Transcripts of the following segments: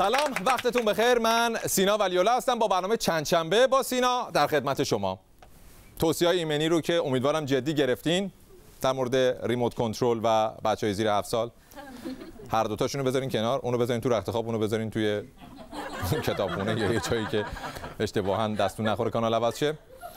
سلام، وقتتون بخیر. من سینا ولی‌الله هستم با برنامه چند شنبه با سینا در خدمت شما. توصیه‌های ایمنی رو که امیدوارم جدی گرفتین در مورد ریموت کنترل و بچه‌های زیر 7 سال. هر دو تاشونو بذارین کنار، اونو بذارین تو رخت خواب، اونو بذارین توی کتابخونه یا یه جایی که اشتباهاً دستون نخوره کانال عوض شه.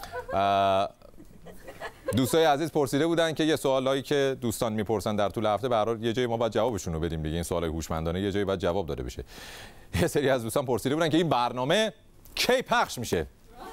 دوستای عزیز پرسیده بودن که یه سوالایی که دوستان میپرسن در طول هفته به هر حال یه جایی ما باید جوابشون رو بدیم دیگه. این سوالای هوشمندانه یه جایی باید جواب داده بشه. یه سری از دوستان پرسیده بودن که این برنامه کی پخش میشه.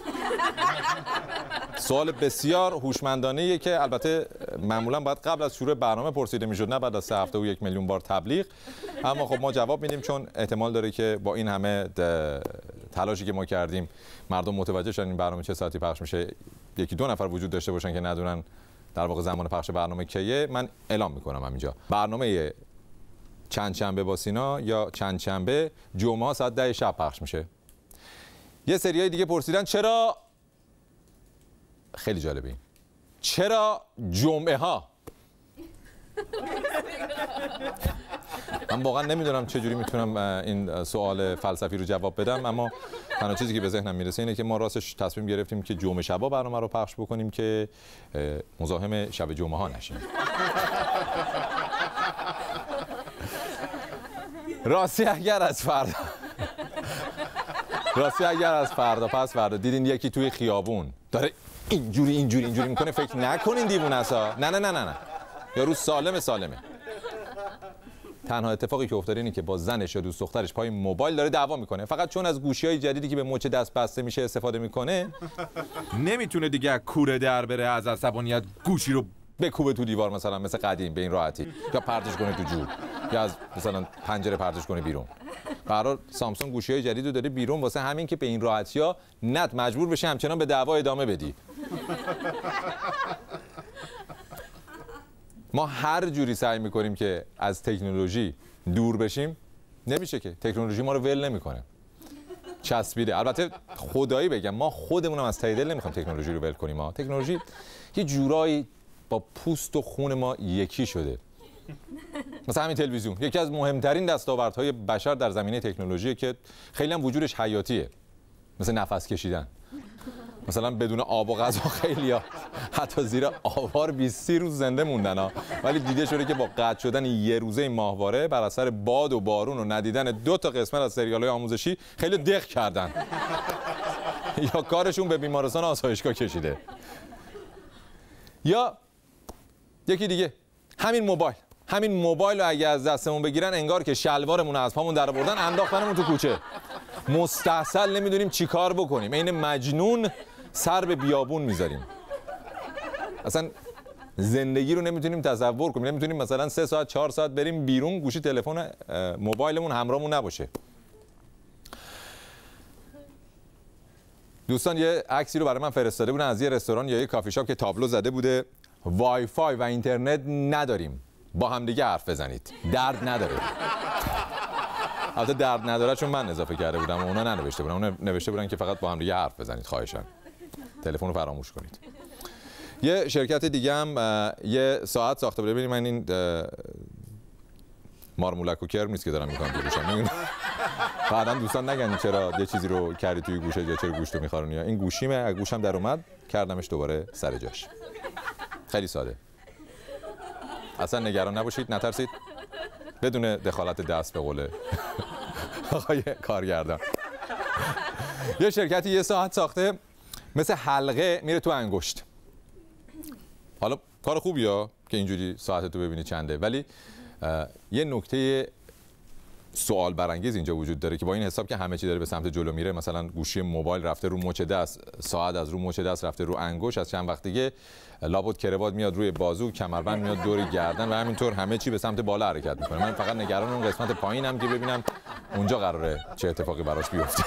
سوال بسیار هوشمندانه‌ایه که البته معمولا باید قبل از شروع برنامه پرسیده میشد، نه بعد از 3 هفته و 1 میلیون بار تبلیغ. اما خب ما جواب میدیم چون احتمال داره که با این همه تلاشی که ما کردیم مردم متوجه شدن این برنامه چه ساعتی پخش میشه. یکی دو نفر وجود داشته باشن که ندونن در واقع زمان پخش برنامه کیه. من اعلام میکنم همینجا برنامه چند شنبه با سینا یا چند شنبه جمعه ساعت 10 شب پخش میشه. یه سریای دیگه پرسیدن چرا، خیلی جالبه این، چرا جمعه ها؟ من واقعا نمیدونم چجوری میتونم این سوال فلسفی رو جواب بدم، اما تنها چیزی که به ذهنم میرسه اینه که ما راستش تصمیم گرفتیم که جمعه شبا برنامه رو پخش بکنیم که مزاحم شب جمعه ها نشیم. راستی اگر از فردا پس فردا دیدین یکی توی خیابون داره اینجوری میکنه، فکر نکنین دیوونه است. نه یارو سالمه. تنها اتفاقی که افتاده اینه که با زنش یا دوست دخترش پای موبایل داره دعوا میکنه، فقط چون از گوشی‌های جدیدی که به مچ دست بسته میشه استفاده میکنه نمیتونه دیگه کوره در بره، از عصبانیت گوشی رو بکوبه تو دیوار مثلا مثل قدیم به این راحتی، یا پرتش کنه تو جور، یا از مثلا پنجره پرتش کنه بیرون. به هر حال سامسونگ گوشی‌های جدیدو داره بیرون واسه همین که به این راحتی‌ها نت مجبور بشه همچنان به دعوا ادامه بدی. ما هر جوری سعی میکنیم که از تکنولوژی دور بشیم، نمیشه که. تکنولوژی ما رو ول نمیکنه، چسبیده. البته خدایی بگم ما خودمونم از ته دل نمیخوایم تکنولوژی رو ول کنیم. تکنولوژی یه جورایی با پوست و خون ما یکی شده. مثلا همین تلویزیون یکی از مهمترین دستاوردهای بشر در زمینه تکنولوژی که خیلی هم وجودش حیاتیه، مثل نفس کشیدن. مثلا بدون آب و غذا خیلیا حتی زیر آوار 20 روز زنده موندن ولی دیده شده که با قطع شدن یه روزه ماهواره بر اثر باد و بارون و ندیدن 2 تا قسمت از سریال‌های آموزشی خیلی دق کردن یا کارشون به بیمارستان آسایشگاه کشیده. یا یکی دیگه همین موبایل رو اگه از دستمون بگیرن انگار که شلوارمون از پامون در آوردن انداختنمون تو کوچه، مستحصل نمیدونیم چی کار بکنیم، عین مجنون سر به بیابون میذاریم. اصلا زندگی رو نمیتونیم تصور کنیم. نمیتونیم مثلا 3 ساعت 4 ساعت بریم بیرون گوشی تلفن موبایلمون همراهمون نباشه. دوستان یه عکسی رو برای من فرستاده بودن از یه رستوران یا یه کافی شاپ که تابلو زده بوده وای فای و اینترنت نداریم، با هم دیگه حرف بزنید، درد نداره. البته درد نداره چون من اضافه کرده بودم و اونا ننوشته بودن. اونا نوشته بودن که فقط با هم دیگه حرف بزنید، خواهشاً تلفن رو فراموش کنید. یه شرکت دیگه هم یه ساعت ساخته بود. ببینید من این مارمولک و کرم نیست که دارم میکنم تو گوشم. بعداً دوستان نگن چرا یه چیزی رو کردی توی گوشت یا چرا گوشت رو میخارونی. این گوشیمه، از گوشم در اومد کردمش دوباره سر جاش. خیلی ساده. اصلا نگران نباشید، نترسید، بدون دخالت دست به قول آقای کارگردان. یه شرکتی یه ساعت ساخته مثل حلقه میره تو انگشت. حالا کار خوبیه که اینجوری ساعت تو ببینی چنده، ولی یه نکته سوال برانگیز اینجا وجود داره که با این حساب که همه چی داره به سمت جلو میره، مثلا گوشی موبایل رفته رو مچ دست، ساعت از رو مچ دست رفته رو انگشت، از چند وقت دیگه لابد کروات میاد روی بازو، کمربند میاد دور گردن و همینطور همه چی به سمت بالا حرکت میکنه. من فقط نگران اون قسمت پایینم که ببینم اونجا قراره چه اتفاقی براش بیفته.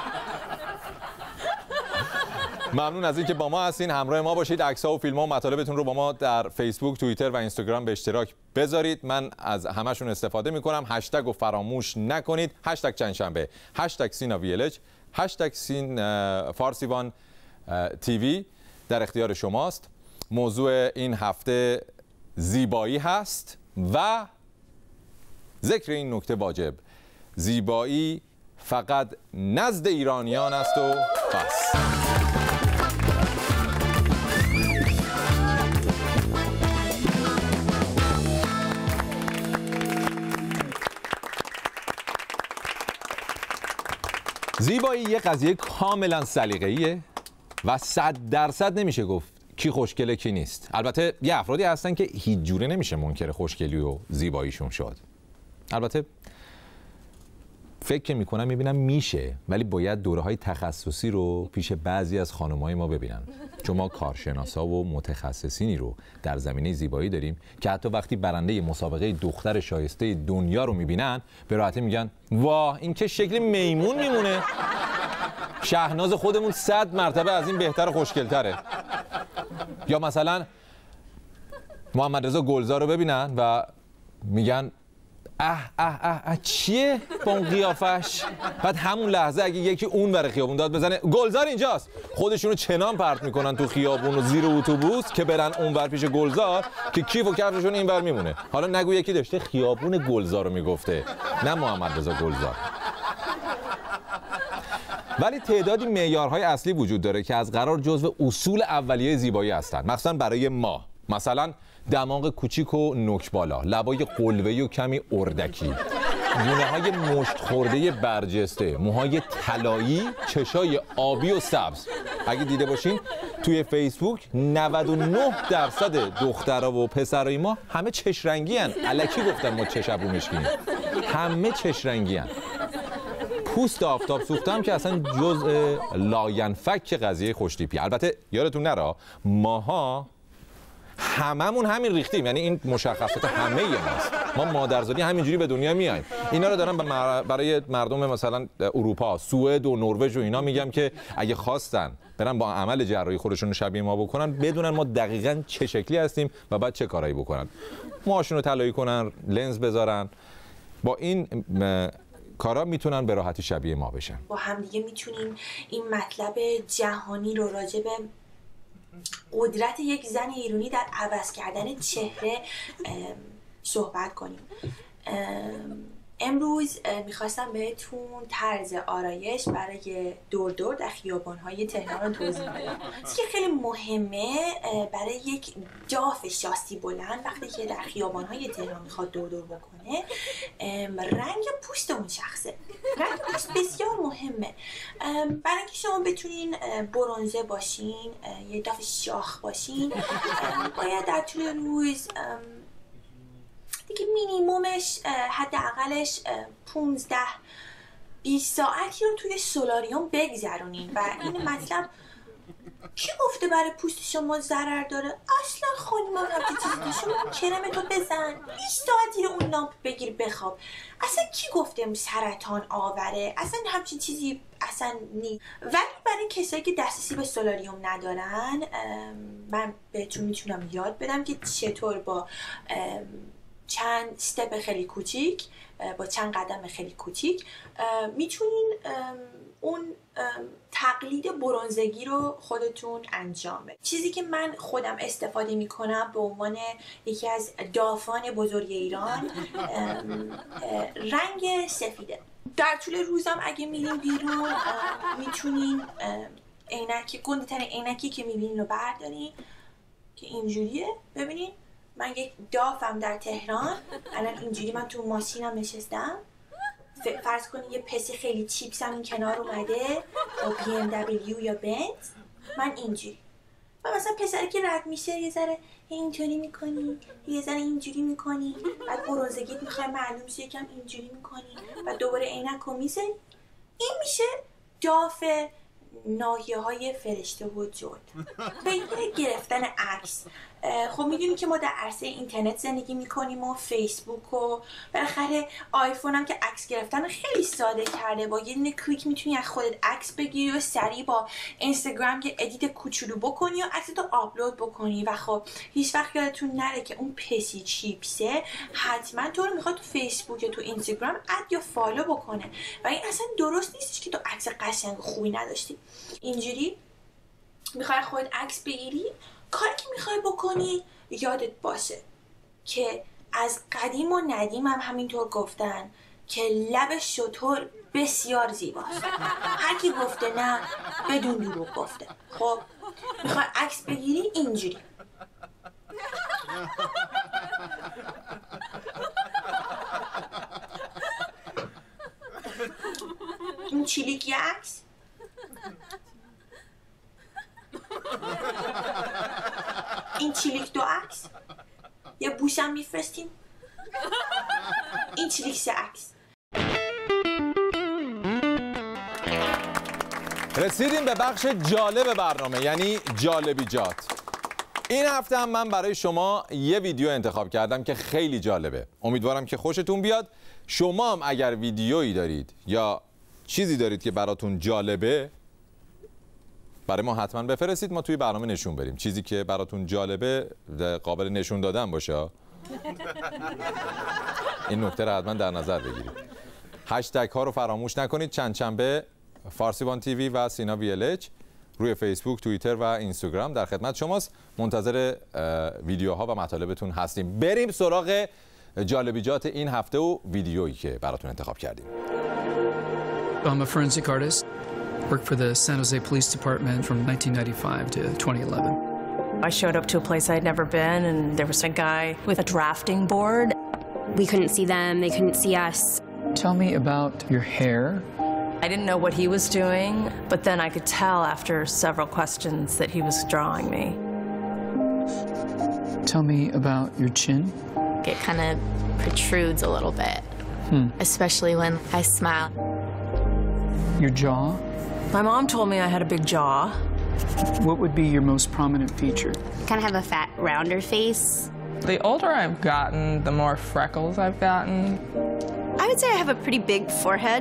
ممنون از اینکه با ما هستین، همراه ما باشید. عکس‌ها و فیلم‌ها و مطالبتون رو با ما در فیسبوک، توییتر و اینستاگرام به اشتراک بذارید. من از همشون استفاده می‌کنم. هشتگ رو فراموش نکنید. هشتگ چند شنبه، هشتگ سینا ویلج، هشتگ فارسیوان تیوی در اختیار شماست. موضوع این هفته زیبایی هست و ذکر این نکته واجب: زیبایی فقط نزد ایرانیان است و بس. زیبایی یه قضیه کاملا سلیقه‌ایه و 100% نمیشه گفت کی خوشگله کی نیست. البته یه افرادی هستن که هیچ جوره نمیشه منکر خوشگلی و زیباییشون شد. البته فکر که میکنم میبینم میشه، ولی باید دوره‌های تخصصی رو پیش بعضی از خانم‌های ما ببینن، چون ما کارشناسا و متخصصینی رو در زمینه زیبایی داریم که حتی وقتی برنده مسابقه دختر شایسته دنیا رو میبینن به راحتی میگن واه این که شکل میمون میمونه، شهناز خودمون 100 مرتبه از این بهتر و خوشگل‌تره. یا مثلا محمد رضا گلزار رو ببینن و میگن چیه با اون قیافش؟ بعد همون لحظه اگه یکی اون ور خیابون داد بزنه گلزار اینجاست، خودشونو چنان پرت میکنن تو خیابون و زیر اتوبوس که برن اون ور پیش گلزار که کیف و کفششون این ور میمونه. حالا نگو یکی داشته خیابون گلزار رو میگفته، نه محمد رضا گلزار. ولی تعدادی معیارهای اصلی وجود داره که از قرار جزو اصول اولیه زیبایی هستن، مخصوصا برای ما. مثلا دماغ کوچیک و نوک بالا، لبای قلوه‌ای و کمی اردکی، گونه‌های مشت خورده برجسته، موهای طلایی، چشای آبی و سبز. اگه دیده باشین توی فیسبوک 99% دخترها و پسرای ما همه چش رنگی ان. الکی گفتن ما چش ابرو مشکیم، همه چش رنگی ان. پوست آفتاب سوختم که اصلا جزء لاینفک قضیه خوشتیپی. البته یادتون نره ماها هممون همین ریختیم، یعنی این مشخصات همه ماست. ما مادرزادی همینجوری به دنیا میایم. اینا رو دارم برای مردم مثلا اروپا، سوئد و نروژ و اینا میگم که اگه خواستن برن با عمل جراحی خودشون شبیه ما بکنن، بدونن ما دقیقاً چه شکلی هستیم و بعد چه کارایی بکنن. موهاشون رو طلایی کنن، لنز بذارن، با این کارا میتونن به راحتی شبیه ما بشن. با هم دیگه میتونیم این مطلب جهانی رو راجع به قدرت یک زن ایرانی در عوض کردن چهره صحبت کنیم. امروز میخواستم بهتون طرز آرایش برای دور در خیابان‌های تهران رو توضیح بدم. چیزی که خیلی مهمه برای یک داف شاسی بلند وقتی که در خیابان‌های تهران میخواد دور بکنه، رنگ پوست اون شخصه. رنگ پوست بسیار مهمه. برای اینکه شما بتونین برنزه باشین، یه داف شاخ باشین، باید در طول روز دیگه مینیمومش حداقلش 15-20 ساعتی رو توی سولاریوم بگذرونین. و این مطلب کی گفته برای پوست شما ضرر داره؟ اصلا خانم همچین چیزی شما کرم تو بزن 20 ساعت زیر اون لامپ بگیر بخواب. اصلا کی گفته سرطان آوره؟ اصلا همچین چیزی اصلا نی. ولی برای کسایی که دسترسی به سولاریوم ندارن، من بهتون میتونم یاد بدم که چطور با چند استپ خیلی کوچیک، با چند قدم خیلی کوچیک میتونین اون تقلید برنزگی رو خودتون انجام بدید. چیزی که من خودم استفاده میکنم به عنوان یکی از دافان بزرگ ایران، رنگ سفیده. در طول روزم اگه میرین بیرون میتونین عینک، گنده ترین عینکی که میبینین رو بردارین که اینجوریه. ببینین من یک دافم در تهران، الان اینجوری من تو ماشینم نشستم، فرض کنید یه پسی خیلی چیپس هم این کنار اومده با BMW یا بنز، من اینجوری. و مثلا پسری که رد میشه یه ذره اینطوری میکنی، یه ذره اینجوری میکنی، بعد برنزگیت میخوای معلوم شه یکم اینجوری میکنی و دوباره عینک رو میزنی. این میشه داف ناحیه های فرشته و جلد. به گرفتن عکس، خب میدونی که ما در عرصه اینترنت زندگی میکنیم و فیسبوک و بالاخره آیفون هم که عکس گرفتن خیلی ساده کرده. با یه دونه کلیک میتونی از خودت عکس بگیری و سریع با اینستاگرام که ادیت کوچولو بکنی و عکستو آپلود بکنی. و خب هیچ وقت یادتون نره که اون پسی چیپسه حتما تو رو میخواد تو فیسبوک یا تو اینستاگرام اد یا فالو بکنه و این اصلا درست نیستش که تو عکس قشنگ خوبی نداشتی. اینجوری میخوای خودت عکس بگیری، کاری که میخوای بکنی یادت باشه که از قدیم و ندیم هم همینطور گفتن که لب شتر بسیار زیباست. هر کی گفته نه بدون دروغ گفته. خب میخوای عکس بگیری اینجوری. این چیلیک یه عکس. این چیلیک 2 عکس. یه بوسم میفرستیم. این چیلیک 3 عکس. رسیدیم به بخش جالب برنامه، یعنی جالبیجات. این هفته هم من برای شما یه ویدیو انتخاب کردم که خیلی جالبه. امیدوارم که خوشتون بیاد. شما هم اگر ویدیویی دارید یا چیزی دارید که براتون جالبه، برای ما حتما بفرستید، ما توی برنامه نشون بریم. چیزی که براتون جالبه قابل نشون دادن باشه. این نکته رو حتما در نظر بگیرید. هشتگ ها رو فراموش نکنید. چندشنبه فارسیبان تیوی و سینا VLH روی فیسبوک، توییتر و اینستاگرام در خدمت شماست. منتظر ویدیوها و مطالبتون هستیم. بریم سراغ جالبیجات این هفته و ویدیویی که براتون انتخاب کردیم. I'm a forensic artist. Worked for the San Jose Police Department from 1995 to 2011. I showed up to a place I'd never been, and there was a guy with a drafting board. We couldn't see them, they couldn't see us. Tell me about your hair. I didn't know what he was doing, but then I could tell after several questions that he was drawing me. Tell me about your chin. It kind of protrudes a little bit, especially when I smile. Your jaw. My mom told me I had a big jaw. What would be your most prominent feature? Kind of have a fat, rounder face. The older I've gotten, the more freckles I've gotten. I would say I have a pretty big forehead.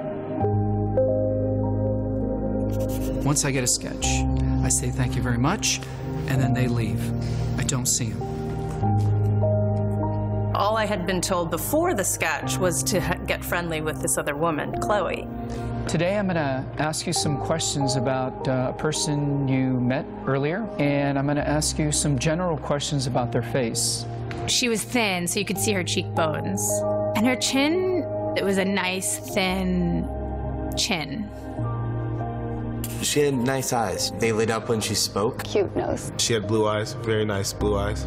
Once I get a sketch, I say thank you very much, and then they leave. I don't see them. All I had been told before the sketch was to get friendly with this other woman, Chloe. Today I'm going to ask you some questions about a person you met earlier, and I'm going to ask you some general questions about their face. She was thin, so you could see her cheekbones. And her chin, it was a nice, thin chin. She had nice eyes. They lit up when she spoke. Cute nose. She had blue eyes, very nice blue eyes.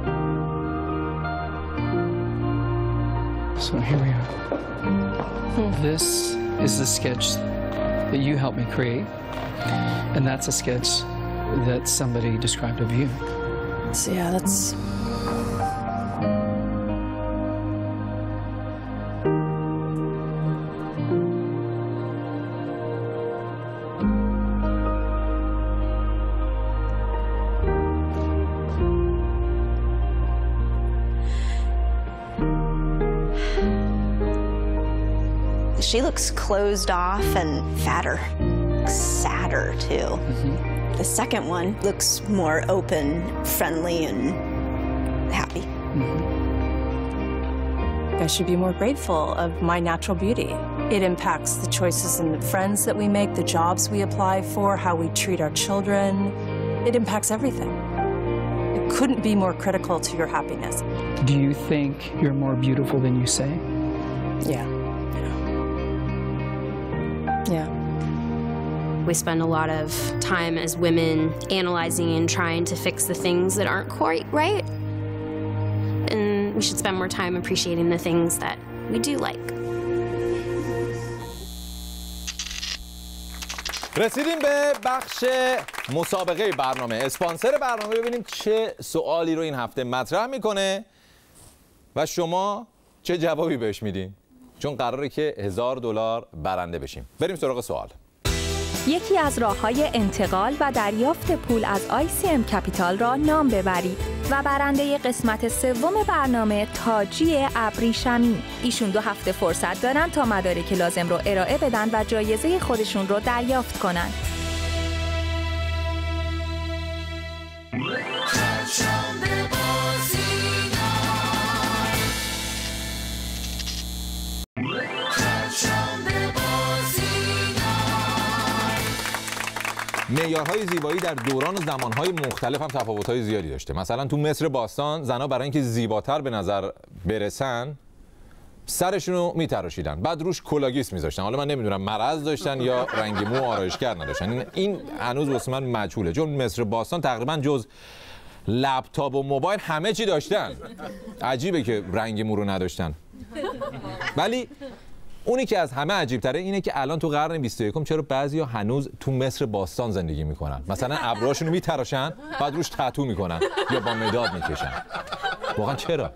So here we are. This is the sketch that you helped me create, and that's a sketch that somebody described of you. So yeah, that's... She looks closed off and fatter, sadder too. The second one looks more open, friendly, and happy. I should be more grateful of my natural beauty. It impacts the choices and the friends that we make, the jobs we apply for, how we treat our children. It impacts everything. It couldn't be more critical to your happiness. Do you think you're more beautiful than you say? Yeah. Yeah. We spend a lot of time as women analyzing and trying to fix the things that aren't quite right. And we should spend more time appreciating the things that we do like. رسیدیم به بخش مسابقه برنامه. اسپانسر برنامه ببینیم چه سوالی رو این هفته مطرح میکنه و شما چه جوابی بهش میدین، چون قراره که $1000 برنده بشیم. بریم سراغ سوال. یکی از راه‌های انتقال و دریافت پول از ICM کپیتال را نام ببرید و برنده قسمت سوم برنامه تاجی ابریشمی. ایشون 2 هفته فرصت دارن تا مدارک لازم رو ارائه بدن و جایزه خودشون رو دریافت کنن. معیارهای زیبایی در دوران و زمانهای مختلف هم تفاوت‌های زیادی داشته. مثلا تو مصر باستان زنها برای اینکه زیباتر به نظر برسن سرشون رو میتراشیدن، بعد روش کلاگیس میذاشتن. حالا من نمیدونم مرض داشتن یا رنگ مو آرایشگر نداشتن، این هنوز واسه من مجهوله، چون مصر باستان تقریبا جز لپتاپ و موبایل همه چی داشتن. عجیبه که رنگ مو رو نداشتن. ولی اونی که از همه عجیب تره اینه که الان تو قرن 21 چرا بعضیا هنوز تو مصر باستان زندگی میکنن. مثلا ابروهاشون رو میتراشن بعد روش تتو میکنن یا با مداد میکشن. واقعا چرا؟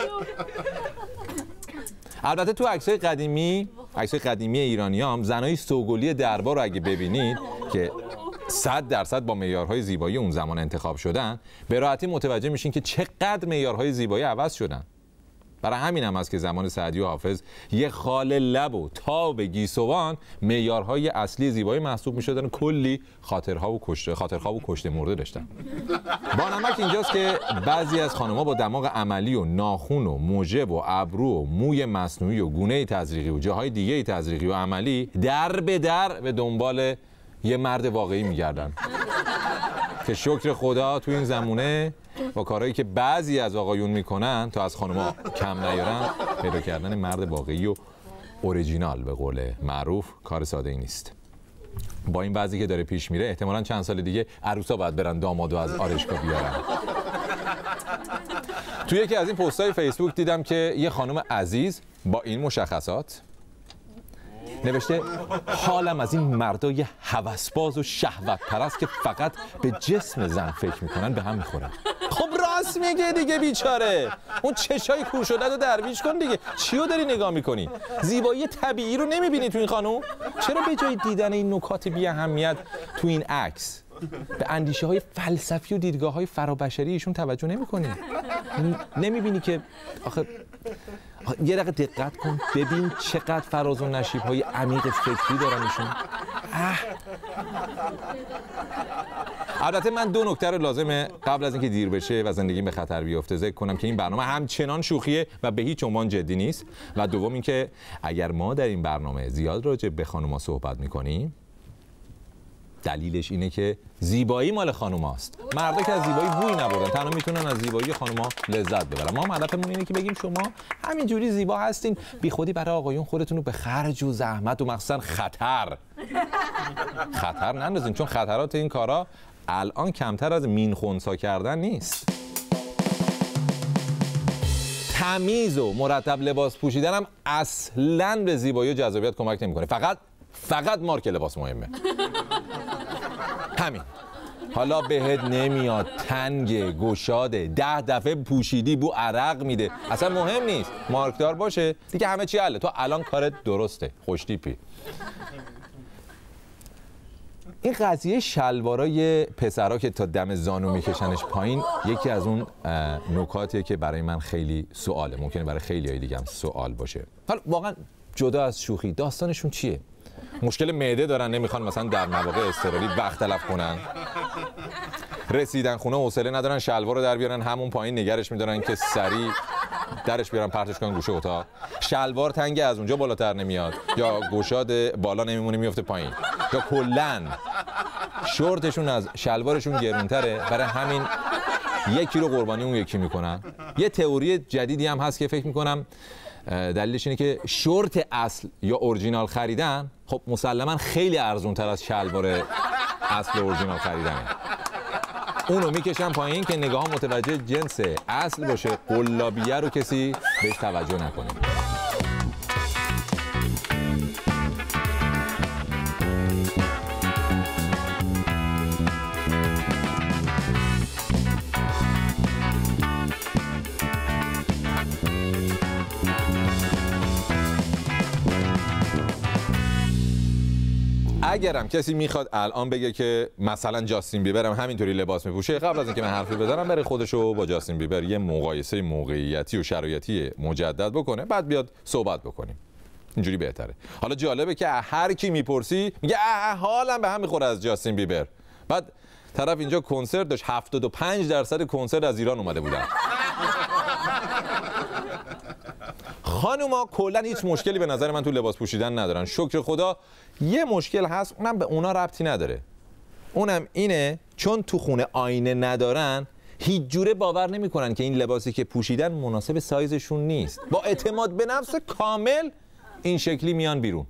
البته تو عکسای قدیمی ایرانیام زنای سوگلی دربار رو اگه ببینید که 100% با معیارهای زیبایی اون زمان انتخاب شدن، به راحتی متوجه میشین که چقدر معیارهای زیبایی عوض شدن. برای همین هم است که زمان سعدی و حافظ یه خال لب و تاب گیسوان معیارهای اصلی زیبایی محسوب میشدن و کلی خاطرها و کشته مرده داشتن. با نمک اینجاست که بعضی از خانم‌ها با دماغ عملی و ناخن و موجب و ابرو و موی مصنوعی و گونه تزریقی و جاهای دیگه تزریقی و عملی در به دنبال یه مرد واقعی میگردن که شکر خدا تو این زمونه با کارهایی که بعضی از آقایون میکنن تا از خانم‌ها کم نیارن، پیدا کردن مرد واقعی و اوریجینال به قول معروف کار ساده ای نیست. با این بعضی که داره پیش میره احتمالاً چند سال دیگه عروسا باید برن دامادو از آرایشگاه بیارن. توی یکی از این پست‌های فیسبوک دیدم که یه خانم عزیز با این مشخصات نوشته حالم از این مردای هوسباز و شهوت پرست که فقط به جسم زن فکر میکنن به هم میخورن. خب راست میگه دیگه بیچاره، اون چشای کور شده رو درویش کن دیگه. چیو داری نگاه میکنی؟ زیبایی طبیعی رو نمیبینی تو این خانم؟ چرا به جای دیدن این نکات بی اهمیت تو این عکس به اندیشه های فلسفی و دیدگاه های فرابشری ایشون توجه نمیکنی؟ نمیبینی که آخه یه دقیقه دقت کن ببین چقدر فراز و نشیب های عمیق فکری دارن ایشون. البته من دو نکته رو لازمه قبل از اینکه دیر بشه و زندگی به خطر بیفته ذکر کنم که این برنامه همچنان شوخیه و به هیچ عنوان جدی نیست. و دوم اینکه اگر ما در این برنامه زیاد راجع به خانوما صحبت میکنیم دلیلش اینه که زیبایی مال خانوماست. مردا که از زیبایی بوی نبردن، تنها میتونن از زیبایی خانوما لذت ببرن. ما هدفمون اینه که بگیم شما همینجوری زیبا هستین، بی خودی برای آقایون خودتون رو به خرج و زحمت و مخصوصا خطر نندازین، چون خطرات این کارا الان کمتر از مین خنثی کردن نیست. تمیز و مرتب لباس پوشیدن هم اصلاً به زیبایی و جذابیت کمک نمیکنه. فقط مارک لباس مهمه. همین. حالا بهت نمیاد تنگ گشاده 10 دفعه پوشیدی بو عرق میده، اصلا مهم نیست، مارکدار باشه دیگه همه چی حله. تو الان کارت درسته، خوشتیپی. این قضیه شلوارای پسرها که تا دم زانو میکشنش پایین یکی از اون نکاتیه که برای من خیلی سواله، ممکنه برای خیلیای دیگه هم سوال باشه. حالا واقعا جدا از شوخی داستانشون چیه؟ مشکل معده دارن نمیخوان مثلا در مواقع اضطراری وقت تلف کنن؟ رسیدن خونه حوصله ندارن شلوار رو در بیارن همون پایین نگرش میدارن که سریع درش بیارن پرتش کنن گوشه اتاق؟ شلوار تنگ از اونجا بالاتر نمیاد یا گشاد بالا نمیمونه میفته پایین، یا کلاً شورتشون از شلوارشون گرونتره برای همین 1 کیلو قربانی اون یکی میکنن. یه تئوری جدیدی هم هست که فکر میکنم دلیلش اینه که شورت اصل یا اورجینال خریدن خب مسلما خیلی ارزون تر از شلوار اصل اورجینال خریدنه. اونو میکشن پایین که نگاه ها متوجه جنس اصل باشه، قلابیه رو کسی بهش توجه نکنه. اگرم کسی میخواد الان بگه که مثلا جاستین بیبر هم همینطوری لباس میپوشه، قبل از اینکه من حرفی بزنم بره خودشو با جاستین بیبر یه مقایسه موقعیتی و شرایطی مجدد بکنه، بعد بیاد صحبت بکنیم. اینجوری بهتره. حالا جالبه که هر کی میپرسی میگه حالم به هم میخوره از جاستین بیبر، بعد طرف اینجا کنسرت داشت 75% کنسرت از ایران اومده بودن. خانوما کلا هیچ مشکلی به نظر من تو لباس پوشیدن ندارن. شکر خدا یه مشکل هست، اونم به اونا ربطی نداره. اونم اینه چون تو خونه آینه ندارن هیچ جوره باور نمیکنن که این لباسی که پوشیدن مناسب سایزشون نیست. با اعتماد به نفس کامل این شکلی میان بیرون.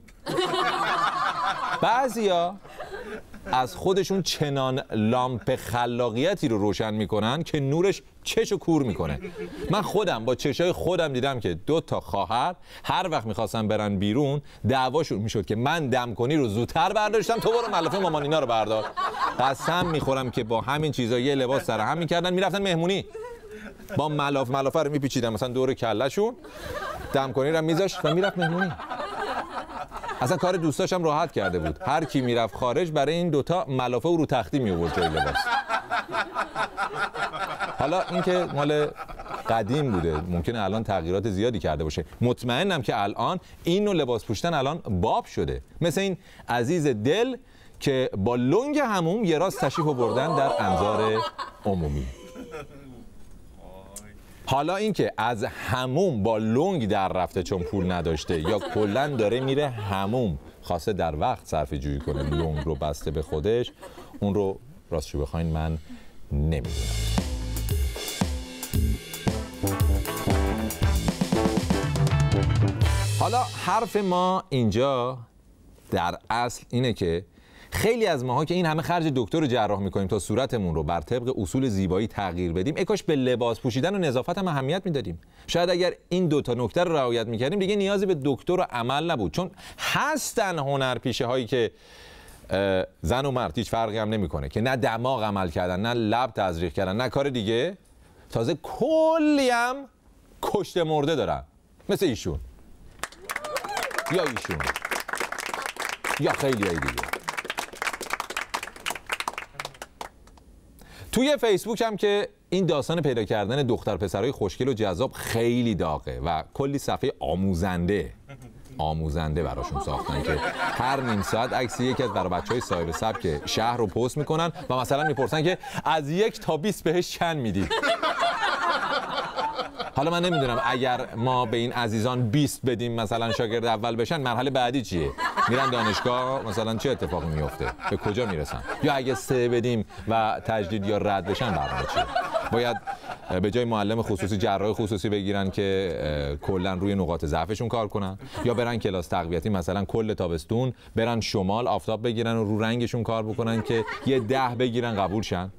بعضیا از خودشون چنان لامپ خلاقیتی رو روشن میکنن که نورش چشو کور میکنه. من خودم با چشای خودم دیدم که 2 تا خواهر هر وقت میخواستن برن بیرون دعواشون میشد که من دمکنی رو زودتر برداشتم، تو برو ملافه مامان اینا رو بردار. قسم میخورم که با همین چیزا یه لباس سر هم میکردن میرفتن مهمونی، با ملافه رو میپیچیدن مثلا دور کلهشون، دمکنی رو میذاشت و میرفت مهمونی. اصلا کار دوستاش هم راحت کرده بود، هر کی میرفت خارج برای این 2 تا ملافه و رو تختی می آورد جای لباس. حالا این که مال قدیم بوده، ممکنه الان تغییرات زیادی کرده باشه. مطمئنم که الان این نوع لباس پوشیدن الان باب شده، مثل این عزیز دل که با لنگ حموم یه راست تشریف آوردن در انظار عمومی. حالا اینکه از حموم با لنگ در رفته چون پول نداشته یا کلاً داره میره حموم خواسته در وقت صرفه جویی کنه لنگ رو بسته به خودش، اون رو راستشو بخواین من نمیدونم. حالا حرف ما اینجا در اصل اینه که خیلی از ماها که این همه خرج دکتر و جراح میکنیم تا صورتمون رو بر طبق اصول زیبایی تغییر بدیم، کاش به لباس پوشیدن و نظافت هم اهمیت میدادیم. شاید اگر این 2 تا نکته رو رعایت میکردیم دیگه نیازی به دکتر و عمل نبود، چون هستن هنرپیشه هایی که زن و مرد هیچ فرقی هم نمیکنه که نه دماغ عمل کردن، نه لب تزریق کردن، نه کار دیگه، تازه کلی هم کشته مرده دارن، مثل ایشون یا ایشون یا خیلی های دیگه. توی فیسبوک هم که این داستان پیدا کردن دختر پسرای خوشگل و جذاب خیلی داغه و کلی صفحه آموزنده براشون ساختن که هر نیم ساعت عکس یکی از بچهای صاحب سبک شهر رو پست میکنن و مثلا میپرسن که از 1 تا 20 بهش چند میدید. حالا من نمیدونم اگر ما به این عزیزان 20 بدیم مثلا شاگرد اول بشن، مرحله بعدی چیه؟ میرن دانشگاه مثلا چه اتفاقی میفته؟ به کجا میرسن؟ یا اگه 3 بدیم و تجدید یا رد بشن برنامه چیه؟ باید به جای معلم خصوصی جراح خصوصی بگیرن که کلا روی نقاط ضعفشون کار کنن، یا برن کلاس تقویتی مثلا کل تابستون برن شمال آفتاب بگیرن و رو رنگشون کار بکنن که یه 10 بگیرن قبول شن.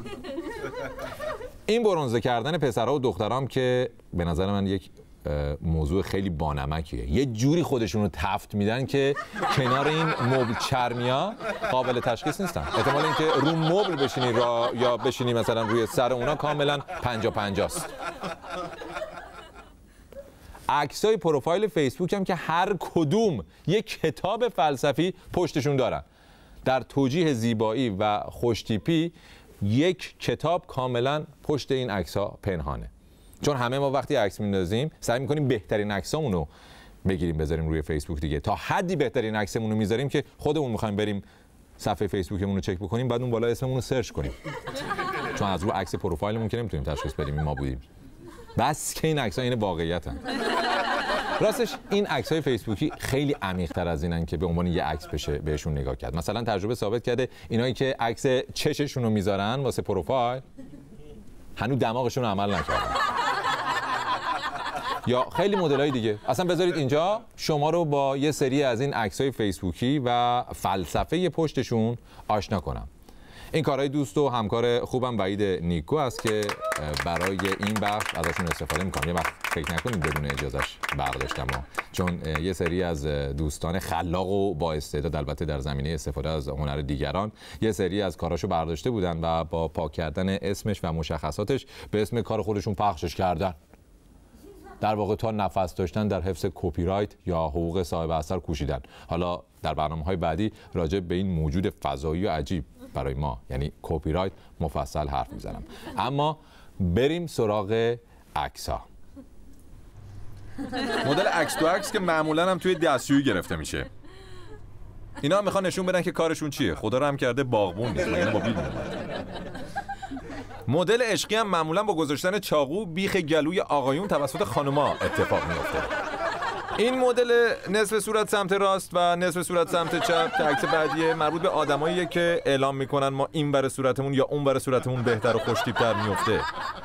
این برنزه کردن پسرها و دخترام که به نظر من یک موضوع خیلی بانمکیه. یه جوری خودشون رو تفت میدن که کنار این مبل چرمیا قابل تشخیص نیستن. احتمال اینکه رو مبل بشینی یا بشینی مثلا روی سر اونا کاملا 50-50 است. عکسای پروفایل فیسبوک هم که هر کدوم یک کتاب فلسفی پشتشون دارن. در توجیه زیبایی و خوشتیپی یک کتاب کاملا پشت این عکس‌ها پنهانه. چون همه ما وقتی عکس میندازیم سعی می‌کنیم بهترین عکسامون رو بگیریم بذاریم روی فیسبوک دیگه. تا حدی بهترین عکسمون رو میذاریم که خودمون می‌خوایم بریم صفحه فیسبوکمون رو چک بکنیم، بعد اون بالا اسممون رو سرچ کنیم. چون از رو عکس پروفایلمون که نمی‌تونیم تشخیص بدیم ما بودیم. بس که این عکس‌ها این واقعیتن. راستش این عکس‌های فیسبوکی خیلی عمیق‌تر از اینن که به عنوان یه عکس بشه بهشون نگاه کرد. مثلا تجربه ثابت کرده اینایی که عکس چششون رو میذارن واسه پروفایل هنوز دماغشون رو عمل نکردن. یا خیلی مدل‌های دیگه. اصلا بذارید اینجا شما رو با یه سری از این عکس‌های فیسبوکی و فلسفه پشتشون آشنا کنم. این کارهای دوست و همکار خوبم وحید نیکو است که برای این بخش ازشون استفاده میکنم. یه وقت فکر نکنید بدون اجازهش برداشتم، چون یه سری از دوستان خلاق و با استعداد البته در زمینه استفاده از هنر دیگران یه سری از کاراشو برداشته بودن و با پاک کردن اسمش و مشخصاتش به اسم کار خودشون پخشش کردن. در واقع تا نفس داشتن در حفظ کپی رایت یا حقوق صاحب اثر کوشیدن. حالا در برنامه‌های بعدی راجع به این موجود فضایی و عجیب برای ما یعنی کپی رایت مفصل حرف میزنم. اما بریم سراغ عکس‌ها. مدل عکس تو عکس که معمولاً هم توی دستشویی گرفته میشه. اینا هم میخوان نشون بدن که کارشون چیه. خدا رو هم کرده باغبون نیست، یعنی با بیل. مدل عشقی هم معمولاً با گذاشتن چاقو بیخ گلوی آقایون توسط خانوما اتفاق میفته. این مدل نصف صورت سمت راست و نصف صورت سمت چپ که عکس بعدیه مربوط به آدماییه که اعلام میکنن ما این ور صورتمون یا اون ور صورتمون بهتر و خوش‌تیپ‌تر میفته.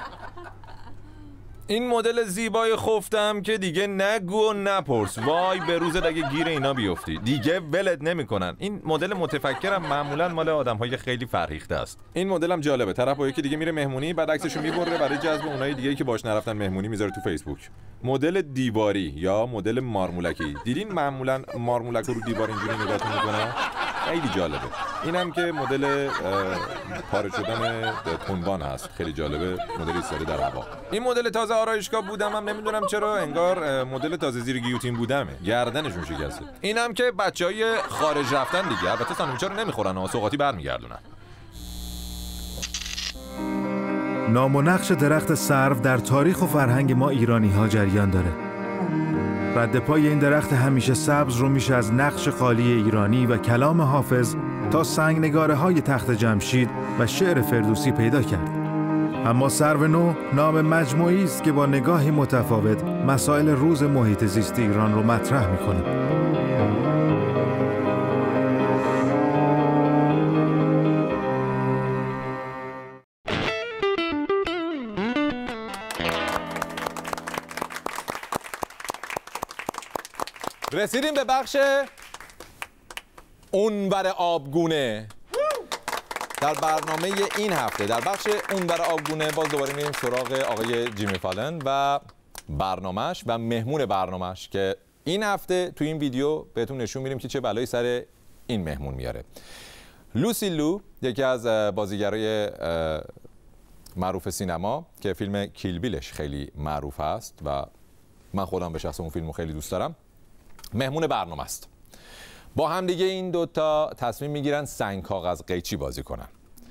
این مدل زیبای خفتم که دیگه نگو و نپرس، وای به روزت اگه گیر اینا بیفتی، دیگه ولت نمیکنن. این مدل متفکرم معمولا مال آدم‌های خیلی فرهیخته است. این مدلم جالبه، طرف با یکی دیگه میره مهمونی، بعد عکسشو میبره برای جذب اونای دیگه که باش نرفتن مهمونی میذاره تو فیسبوک. مدل دیواری یا مدل مارمولکی، دیدین معمولا مارمولک رو دیوار اینجوری نگاهتون میکنه؟ خیلی جالبه. اینم که مدل پاره شدن تنبان هست، خیلی جالبه، مدل ایستاده در هوا. این مدل تازه آرایشگاه بودم هم نمیدونم چرا انگار مدل تازه زیر گیوتین بودمه، گردنشون شکسته. اینم که بچهای خارج رفتن دیگه، البته ساندویچا رو نمیخورن و سوغاتی برمیگردونن. نام و نقش درخت سرو در تاریخ و فرهنگ ما ایرانی ها جریان داره. رد پای این درخت همیشه سبز رو میشه از نقش خالی ایرانی و کلام حافظ تا سنگنگاره های تخت جمشید و شعر فردوسی پیدا کرد. اما سرو نو نام مجموعی است که با نگاهی متفاوت مسائل روز محیط زیست ایران رو مطرح میکنه. رسیدیم به بخش اونور آبگونه. در برنامه این هفته در بخش اونور آبگونه باز دوباره میریم سراغ آقای جیمی فالن و برنامهش و مهمون برنامهش که این هفته تو این ویدیو بهتون نشون میدیم که چه بلایی سر این مهمون میاره. لوسی لو یکی از بازیگرای معروف سینما که فیلم کیل بیلش خیلی معروف است و من خودم به شخص اون فیلمو خیلی دوست دارم، مهمون برنامه است. با هم دیگه این دوتا تصمیم میگیرن سنگ کاغذ قیچی بازی کنن.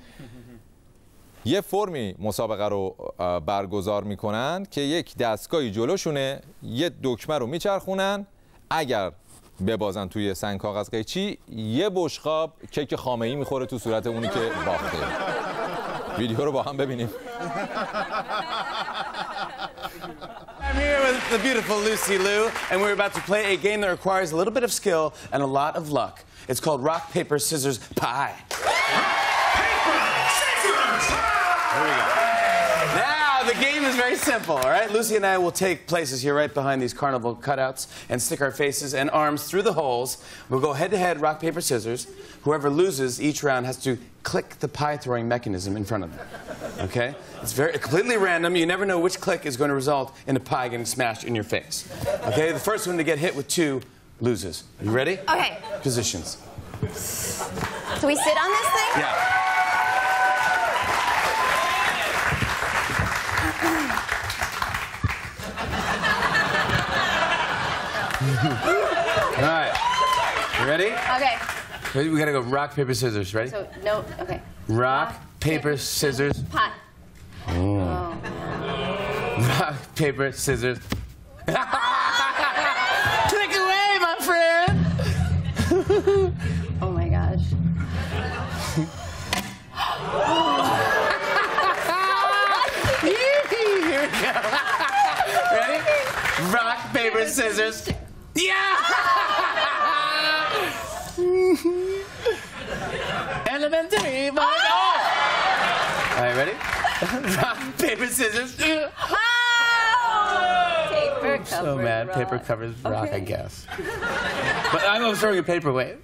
یه فرمی مسابقه رو برگزار میکنن که یک دستگاهی جلوشونه، یه دکمه رو میچرخونن، اگر ببازن توی سنگ کاغذ قیچی یه بشقاب کیک خامه‌ای میخوره تو صورت اونی که باخته. ویدیو رو با هم ببینیم. I'm here with the beautiful Lucy Liu, and we're about to play a game that requires a little bit of skill and a lot of luck. It's called Rock, Paper, Scissors, Pie. Here we go. Now, the game is very simple, all right? Lucy and I will take places here right behind these carnival cutouts and stick our faces and arms through the holes. We'll go head-to-head, rock, paper, scissors. Whoever loses each round has to click the pie-throwing mechanism in front of them, okay? It's completely random. You never know which click is going to result in a pie getting smashed in your face, okay? The first one to get hit with two loses. You ready? Okay. Positions. Do we sit on this thing? Yeah. All right. You ready? Okay. We gotta go rock, paper, scissors. Ready? So, no, okay. Rock, paper, scissors. Pot. Oh. Rock, paper, scissors. Click away, my friend! Oh my gosh. Here we go. Ready? Rock, paper, scissors. Yeah! Elementary, my God! All right, ready? Rock, paper, scissors. Paper I'm so mad. rock. Paper covers rock, I guess. But I'm throwing a paperweight.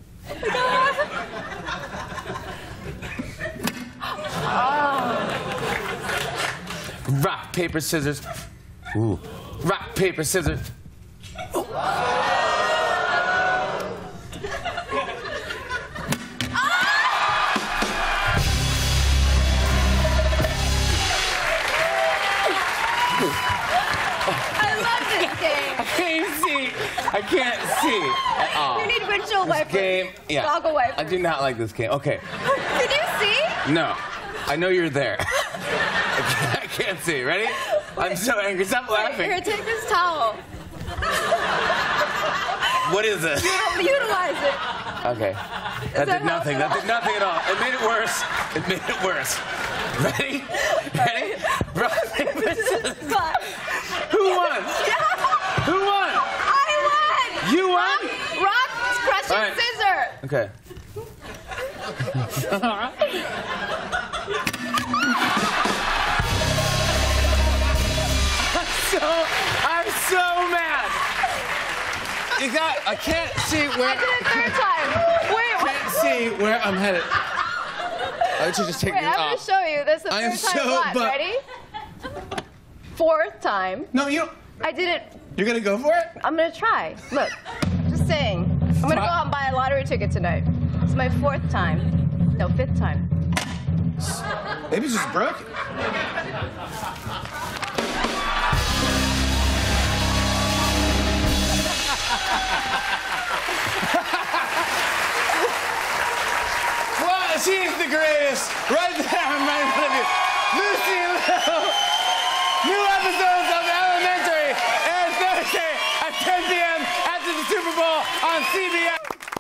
Rock, paper, scissors. Ooh. Rock, paper, scissors. I can't see at all. You need windshield wipers. Game, yeah. Goggle wipers. I do not like this game. Okay. Can you see? No. I know you're there. I can't see. Ready? I'm so angry. Stop laughing. Here, take this towel. What is this? Utilize it. Okay. That did nothing. That did nothing at all. It made it worse. It made it worse. Ready? Ready? Rock, paper, scissors. Who won? Who won? I won. You got. I can't see where. I did it third time. Wait. Can't see where I'm headed. I should just take Wait, it I'm off. gonna show you. This is the third time. What? Ready? Fourth time. No, you don't. I did it. You're gonna go for it? I'm gonna try. Look, just saying. I'm gonna go out and buy a lottery ticket tonight. It's my fourth time. No, fifth time. Maybe it's just broken. Well, she's the greatest. Right there, I'm right in front of you. Lucy Liu. New episodes of Elementary airs Thursday at 10 p.m. after the Super Bowl on CBS.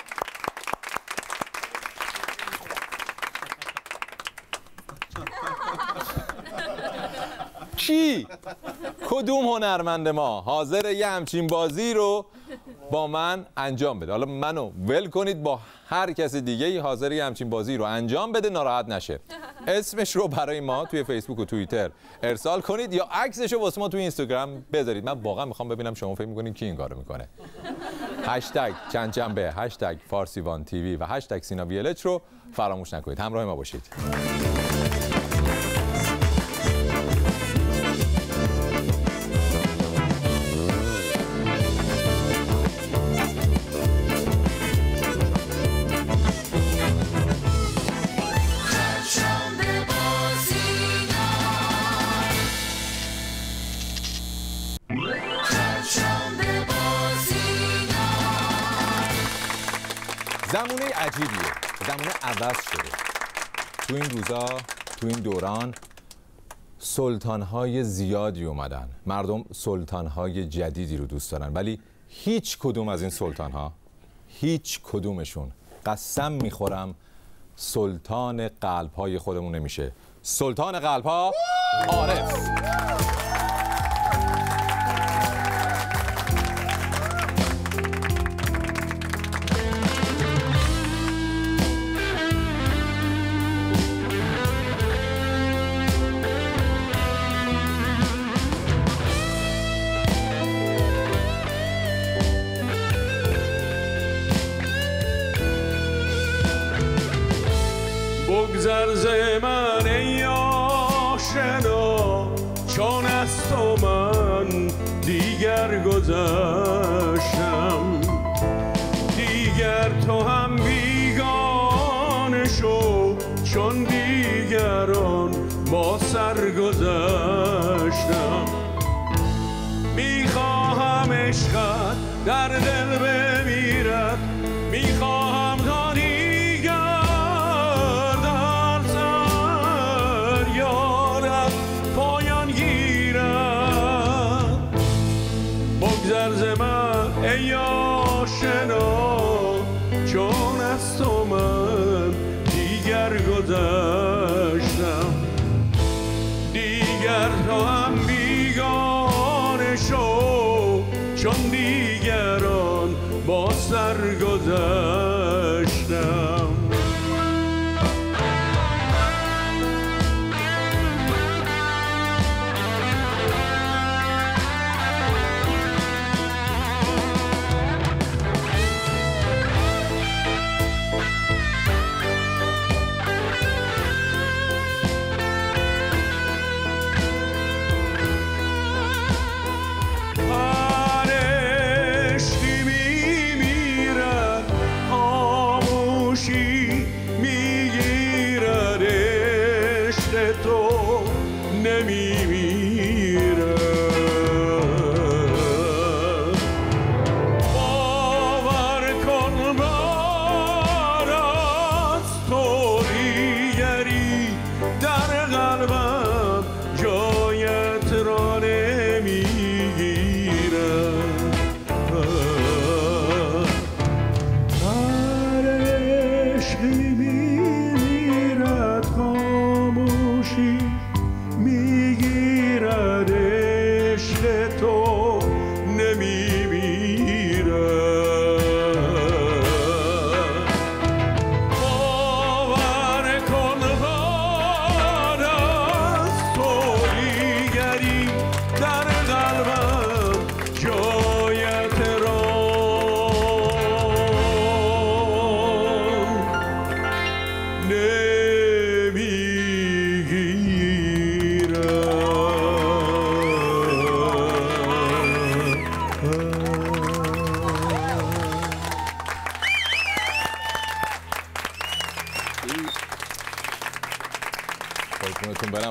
کی؟ کدوم هنرمند ما حاضر یه همچین بازی رو با من انجام بده؟ حالا منو ول کنید، با هر کس دیگه ای حاضر یه همچین بازی رو انجام بده ناراحت نشه. اسمش رو برای ما توی فیسبوک و توییتر ارسال کنید یا عکسش رو واسه ما توی اینستاگرام بذارید. من واقعا میخوام ببینم شما فکر میکنید کی این کارو میکنه. هشتگ چند جنبه، هشتگ فارسیوان تیوی و هشتگ سینا ویلچ رو فراموش نکنید. همراه ما باشید. زمونه عجیبیه، زمونه عوض شده. تو این روزا، تو این دوران سلطان‌های زیادی اومدن. مردم سلطان‌های جدیدی رو دوست دارن، ولی هیچ کدوم از این سلطان‌ها، هیچ کدومشون قسم میخورم سلطان قلب‌های خودمون نمیشه. سلطان قلب‌ها عارف. بگذر ز من ای آشنا، چون از تو من دیگر گذشتم. دیگر تو هم بیگانه شو، چون دیگران با سر گذشتم. میخواهم عشقت در دل بمیرد، میخواهم تا ای آشنا، چون از تو من دیگر گذشتم. دیگر تو هم بیگانه شو، چون دیگران با سر گذشتم.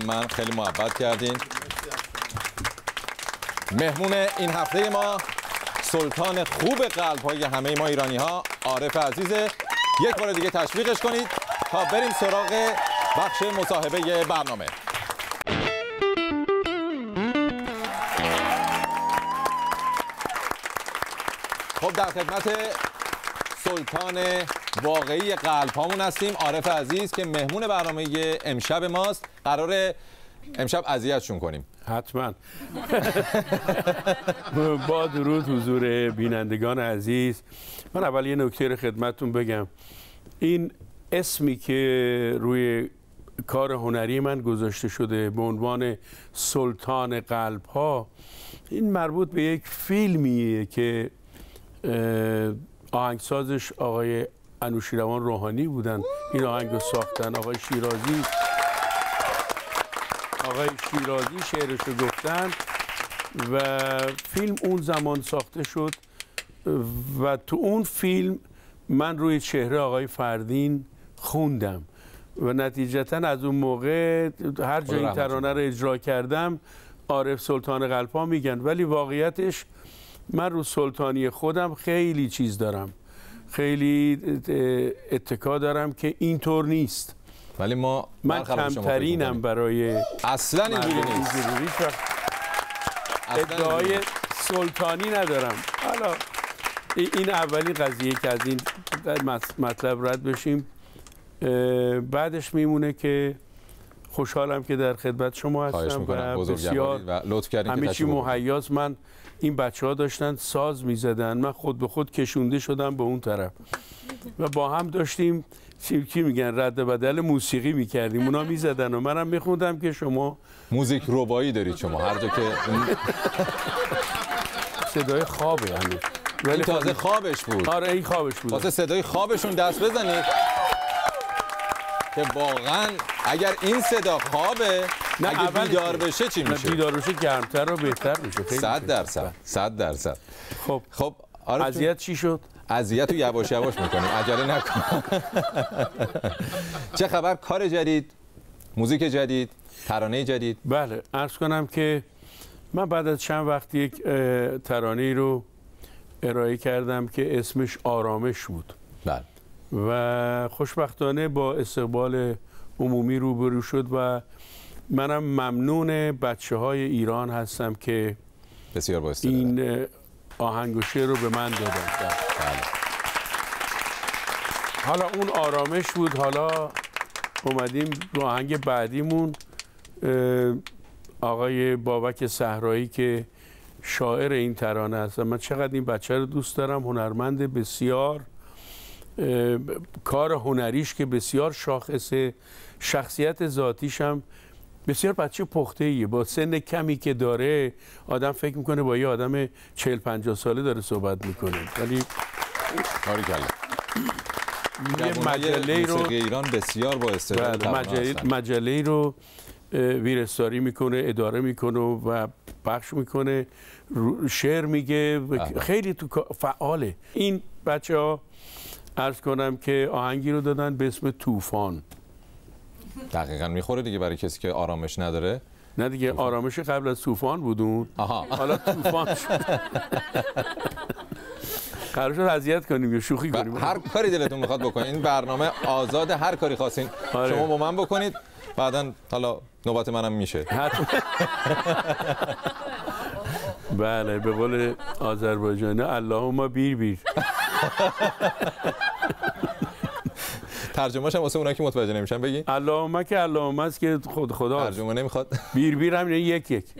من خیلی محبت کردین. مهمون این هفته ما سلطان خوب قلب‌های همه ما ایرانی‌ها عارف عزیزه. یک بار دیگه تشویقش کنید تا بریم سراغ بخش مصاحبه برنامه. خب در خدمت سلطان واقعی قلب هامون هستیم، عارف عزیز که مهمون برنامه امشب ماست. قراره امشب اذیتشون کنیم. حتما. با درود حضور بینندگان عزیز، من اول یه نکته رو خدمتتون بگم. این اسمی که روی کار هنری من گذاشته شده به عنوان سلطان قلب ها، این مربوط به یک فیلمیه که آهنگسازش آقای انوشیروان روحانی بودن. این آهنگ رو ساختن. آقای شیرازی شعرش رو گفتن و فیلم اون زمان ساخته شد و تو اون فیلم من روی چهره آقای فردین خوندم و نتیجتا از اون موقع هر جا این ترانه رو اجرا کردم عارف سلطان قلب‌ها میگن، ولی واقعیتش من رو سلطانی خودم خیلی چیز دارم، خیلی اتکا دارم که اینطور نیست. ولی من کمترینم برای اصلا اینجوری نیست. ادعای سلطانی ندارم. حالا این اولین قضیه که از این مطلب رد بشیم. بعدش میمونه که خوشحالم که در خدمت شما هستم و بسیار همه چی مهیاست. من این بچه‌ها داشتن ساز می‌زدن، من خود به خود کشونده شدم به اون طرف و با هم داشتیم چی میگن رد بدل موسیقی می‌کردیم. اونا می‌زدن و منم می‌خوندم که شما موزیک ربایی دارید شما هر جا که صدای خوابه همین. ولی تازه خوابش بود. آره این خوابش بود. واسه صدای خوابشون دست بزنید که واقعا اگر این صدا خوابه اگه بیدار بشه چی میشه؟ بیدار بشه گرمتر و بهتر میشه. 100%. خب اذیت چی شد؟ اذیت رو یواش یواش میکنیم، عجله نکن. چه خبر؟ کار جدید، موزیک جدید، ترانه جدید؟ بله، عرض کنم که من بعد از چند وقت یک ترانه رو ارائه کردم که اسمش آرامش بود. بله. و خوشبختانه با استقبال عمومی روبرو شد و منم ممنون بچه‌های ایران هستم که بسیار با این آهنگ و شعر رو به من دادن. بله. حالا اون آرامش بود. حالا اومدیم رو آهنگ بعدیمون، آقای بابک صحرایی که شاعر این ترانه هست. من چقدر این بچه رو دوست دارم، هنرمند بسیار، کار هنریش که بسیار شاخصه، شخصیت ذاتیش هم بسیار بچه پخته‌ایه. با سن کمی که داره آدم فکر میکنه با یه آدم 40-50 ساله داره صحبت میکنه، ولی یه مجله رو ایران بسیار با استعداد مجله رو ویرستاری میکنه، اداره میکنه و پخش میکنه، شعر میگه، خیلی تو فعاله. این بچه‌ها عرض کنم که آهنگی رو دادن به اسم طوفان. دقیقاً میخوره دیگه برای کسی که آرامش نداره. نه دیگه آرامش قبل از طوفان بودون. حالا طوفان شد. قرار شد اذیت کنیم یا شوخی کنیم. هر کاری دلتون میخواد بکنید. این برنامه آزاد، هر کاری خواستین شما با من بکنید. بعداً حالا نوبت منم میشه. بله، به قول آذربایجانی اللهم بیر بیر. ترجمه‌اش هم واسه اونایی که متوجه نمیشن بگی. اللهم که اللهم است که خدا ترجمه نمیخواد. بیر بیر هم یک یکی.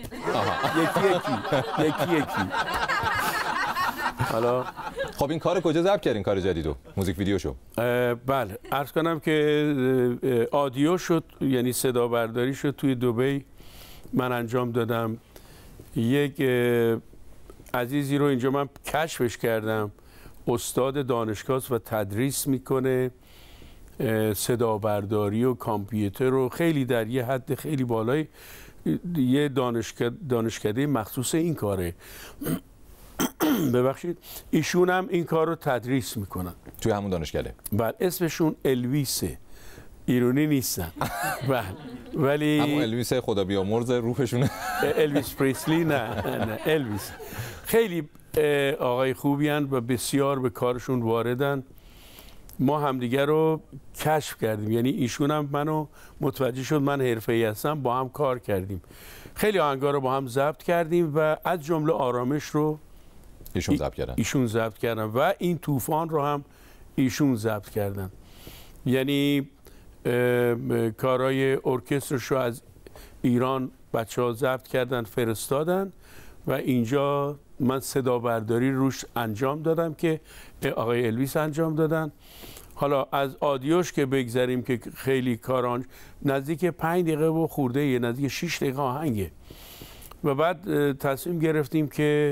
حالا خب این کار کجا ضبط کردین؟ کار جدیدو، موزیک ویدیوشو؟ بله، عرض کنم که آدیو شد، یعنی صدا برداری شد توی دبی، من انجام دادم. یک عزیزی رو اینجا من کشفش کردم، استاد دانشگاه و تدریس میکنه صدا برداری و کامپیوتر رو، خیلی در یه حد خیلی بالای، یه دانشکده مخصوص این کاره. ببخشید، ایشون هم این کار رو تدریس میکنن توی همون دانشکده. بله، اسمشون الویسه. ایرانی نیستن. ولی اما الویس خدا بیامرز روحشونه. الویس پریسلی نه الویس خیلی آقای خوبی هستند و بسیار به کارشون واردن. ما همدیگر رو کشف کردیم، یعنی ایشون هم منو متوجه شد من حرفه‌ای هستم، با هم کار کردیم. خیلی آهنگا رو با هم ضبط کردیم و از جمله آرامش رو ایشون ضبط کردن و این طوفان رو هم ایشون ضبط کردن. یعنی کارهای ارکسترش رو از ایران بچه‌ها ضبط کردن فرستادن و اینجا من صدا برداری روش انجام دادم که آقای الویس انجام دادن. حالا از آدیوش که بگذاریم که خیلی کاران نزدیک 5 دقیقه و خورده یه نزدیک 6 دقیقه آهنگه و بعد تصمیم گرفتیم که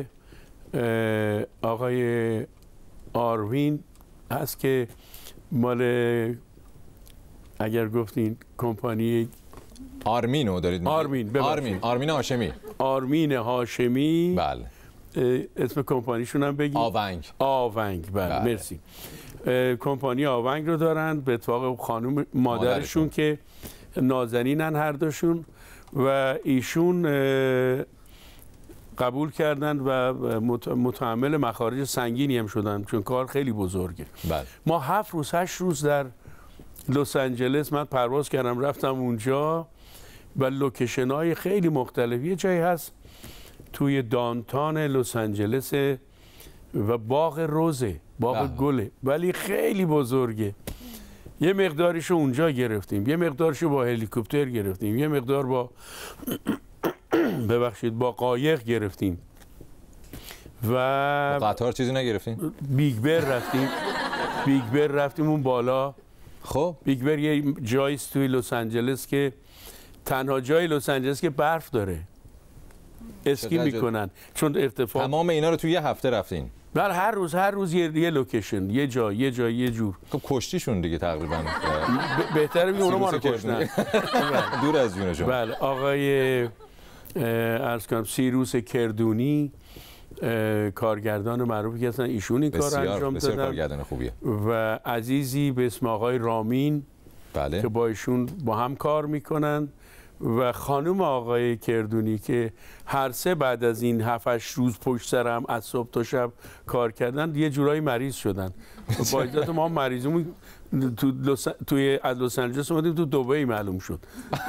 آقای آروین هست که مال اگر گفتین کمپانی آرمینو دارید آرمین هاشمی. آرمین هاشمی بله. اسم کمپانیشون هم بگید. آونگ بله. مرسی. کمپانی آونگ رو دارن به اتفاق خانم مادرشون که نازنینن هر دوشون و ایشون قبول کردن و متحمل مخارج سنگینی هم شدن چون کار خیلی بزرگه. بله. ما 7 روز 8 روز در لس آنجلس من پرواز کردم رفتم اونجا و لوکیشن های خیلی مختلف. یه جایی هست توی دانتان لس آنجلس و باغ روزه، باغ گله، ولی خیلی بزرگه. یه مقدارشو اونجا گرفتیم، یه مقدارشو با هلیکوپتر گرفتیم، یه مقدار با با قایق گرفتیم و قطار چیزی نگرفتیم. بیگ بر رفتیم اون بالا. خب بیگ بر یه جاییست توی لس آنجلس که تنها جای لس آنجلس که برف داره، اسکی میکنن چون ارتفاع. تمام اینا رو توی یه هفته رفتین؟ بله هر روز یه لوکیشن، یه جا یه جور. خب کشتیشون دیگه تقریبا. بهتره بگم اونا ما رو کشتن. دور از جونشون. بله آقای عرض کنم سیروس کردونی کارگردان معروفی هستن، ایشون این کار انجام دادن. بسیار کارگردان خوبیه. و عزیزی به اسم آقای رامین بله. که با ایشون با هم کار میکنن و خانم آقای کردونی که هر سه بعد از این 7-8 روز پشت سر هم از صبح تا شب کار کردن یه جورایی مریض شدن. با اجازه ما مریضمون توی از لس آنجلس اومدیم تو دبی معلوم شد.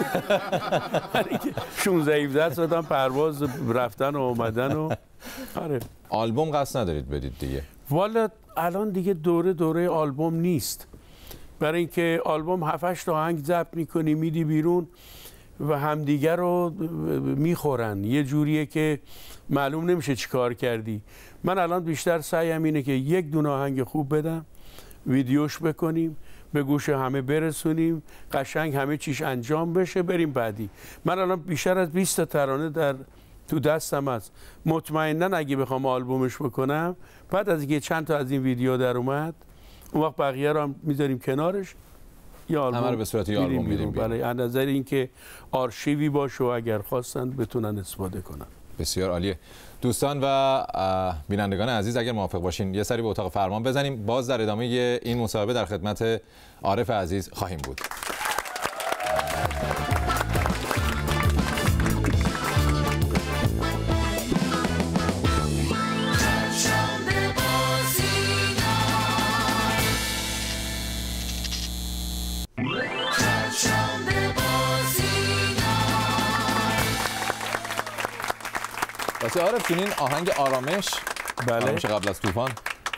16-17 ساعت هم پرواز رفتن و اومدن و آره. آلبوم قصد ندارید بدید دیگه؟ والا الان دیگه دوره آلبوم نیست، برای اینکه آلبوم 7-8 تا آهنگ ضبط میکنی میدی بیرون و همدیگر رو میخورن، یه جوریه که معلوم نمیشه چی کار کردی. من الان بیشتر سعیم اینه که یک دونه آهنگ خوب بدم، ویدیوش بکنیم، به گوش همه برسونیم، قشنگ همه چیش انجام بشه، بریم بعدی. من الان بیشتر از 20 تا ترانه تو دستم هست. مطمئناً اگه بخوام آلبومش بکنم بعد از اینکه چند تا از این ویدیو در اومد اون وقت بقیه رو هم میذاریم کنارش، یا آلبوم همه رو به صورت یه آلبوم میدیم برای از نظر اینکه آرشیوی باشه و اگر خواستن بتونن استفاده کنن. بسیار عالیه. دوستان و بینندگان عزیز اگر موافق باشین یه سری به اتاق فرمان بزنیم، باز در ادامه این مصاحبه در خدمت عارف عزیز خواهیم بود. واسه عارف چنین آهنگ آرامش، آرامش قبل از طوفان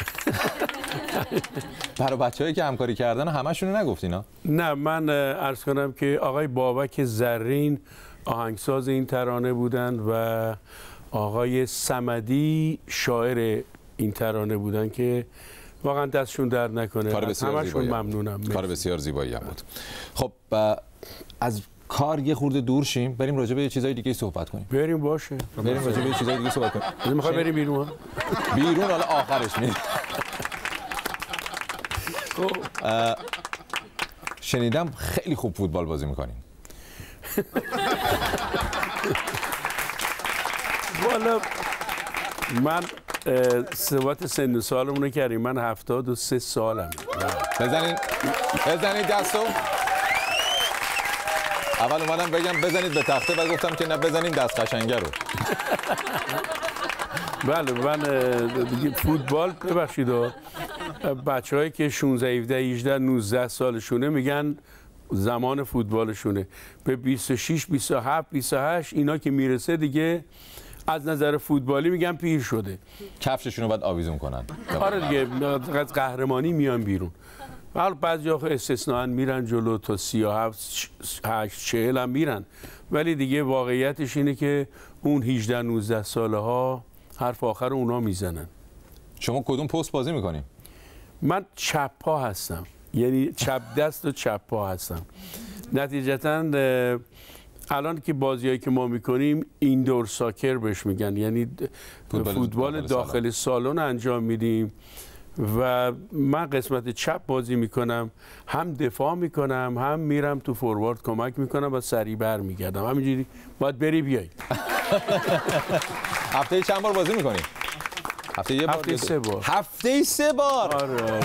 برای بچه‌هایی که همکاری کردن همشون نگفتین ها؟ نه من عرض کنم که آقای بابک زرین آهنگساز این ترانه بودن و آقای صمدی شاعر این ترانه بودن که واقعا دستشون درد نکنه. کار بسیار همشون ممنونم. کار بسیار زیبایی هم بود. خب از کار یه خورده دور شیم، بریم راجع به چیزای دیگه صحبت کنیم. بریم باشه. بریم راجع به چیزای دیگه صحبت کنیم. میخوای بریم بیرون؟ بیرون حالا آخرش میریم. شنیدم خیلی خوب فوتبال بازی میکنیم. والا من ثبات سن و سالمون رو کردیم، من 73 سالم. بزنید دستو. اول اومدم بگم بزنید به تخته و گفتم که نه بزنید دست قشنگه رو. بله من دیگه فوتبال ببخشید بچه‌هایی که 16 17 18 19 سالشونه میگن زمان فوتبالشونه، به 26 27 28 اینا که میرسه دیگه از نظر فوتبالی میگن پیر شده، کفششون رو باید آویزون کنن. آره دیگه از قهرمانی میان بیرون. حالا بعضی آخه استثناً میرن جلو تا 37 8 40 هم میرن، ولی دیگه واقعیتش اینه که اون 18 19 ساله ها حرف آخر اونا میزنن. شما کدوم پست بازی میکنیم؟ من چپ پا هستم، یعنی چپ دست و چپ پا هستم. نتیجتاً الان که بازیایی که ما میکنیم ایندور ساکر بهش میگن، یعنی فوتبال داخل سالن انجام میدیم و من قسمت چپ بازی میکنم، هم دفاع میکنم هم میرم تو فوروارد کمک میکنم و سریع برمیگردم. همینجوری باید بری بیای. هفته چند بار بازی میکنی؟ هفته یه بار؟ هفته 3 بار. هفته 3 بار؟ آره.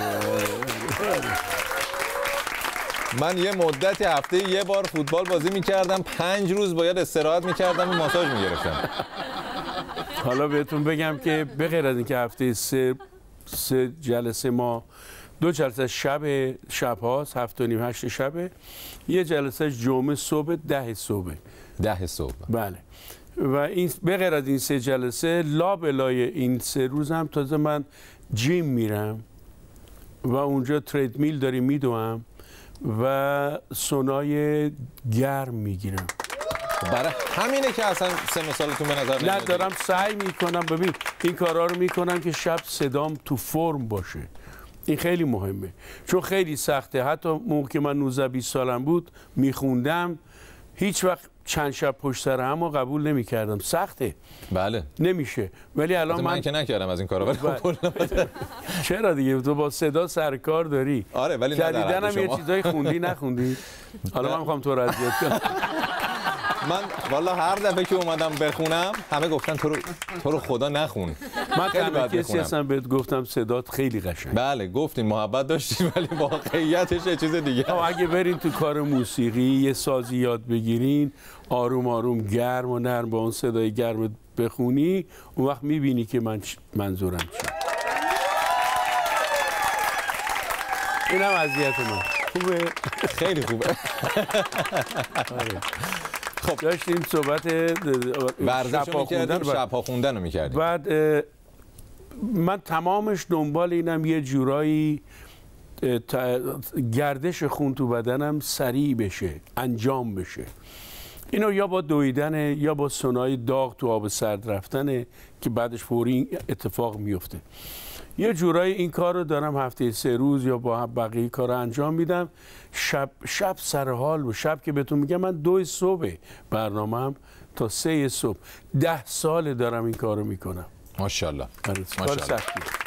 من یه مدت هفته یه بار فوتبال بازی میکردم، 5 روز باید استراحت میکردم و ماساژ میگرفتم. حالا بهتون بگم که به غیر از اینکه هفته 3 جلسه ما 2 جلسه شب هاست، 7 تا نیم 8 شبه، یه جلسه جمعه صبح 10 صبح. 10 صبح. بله. و این به غیر از این 3 جلسه لابلای این 3 روز هم تازه من جیم میرم و اونجا تریدمیل داریم میدوام و سونای گرم میگیرم. برای همینه که اصلا سن و سالتون به نظر نمیاد. نه دارم سعی میکنم، ببین این کارا رو میکنم که شب صدام تو فرم باشه. این خیلی مهمه چون خیلی سخته. حتی موقع که من 19 20 سالم بود میخوندم، هیچ وقت چند شب پشت سر هم رو قبول نمیکردم. سخته. بله. نمیشه. ولی الان من که نکردم از این کارا، ولی چرا دیگه تو با صدا سر کار داری. آره ولی جدیدن هم یه چیزایی خوندی نخوندی. حالا من میخوام تو رو اذیت کنم. من والا هر دفعه که اومدم بخونم همه گفتن تو رو خدا نخون. من تنها کسی هستم بهت گفتم صدات خیلی قشنگ. بله گفتین محبت داشتین ولی واقعیتش یه چیز دیگه. اگه برین تو کار موسیقی یه سازی یاد بگیرین، آروم آروم گرم و نرم با اون صدای گرم بخونی، اون وقت میبینی که منظورم چیه. اینم اذیت من. خوبه؟ خیلی خوبه. خب داشتیم صحبت شب‌ها خوندن رو می‌کردیم. بعد من تمامش دنبال اینم یه جورایی گردش خون تو بدنم سریع بشه، انجام بشه. اینو یا با دویدنه یا با سونای داغ تو آب سرد رفتنه که بعدش فوری اتفاق میفته. یه جورایی این کار رو دارم هفته 3 روز یا با بقیه کار انجام میدم. شب سر حال و شب که بهتون میگم من 2 صبح برنامه‌ام تا 3 صبح 10 سال دارم این کار رو میکنم. ماشاءالله. ماشاءالله.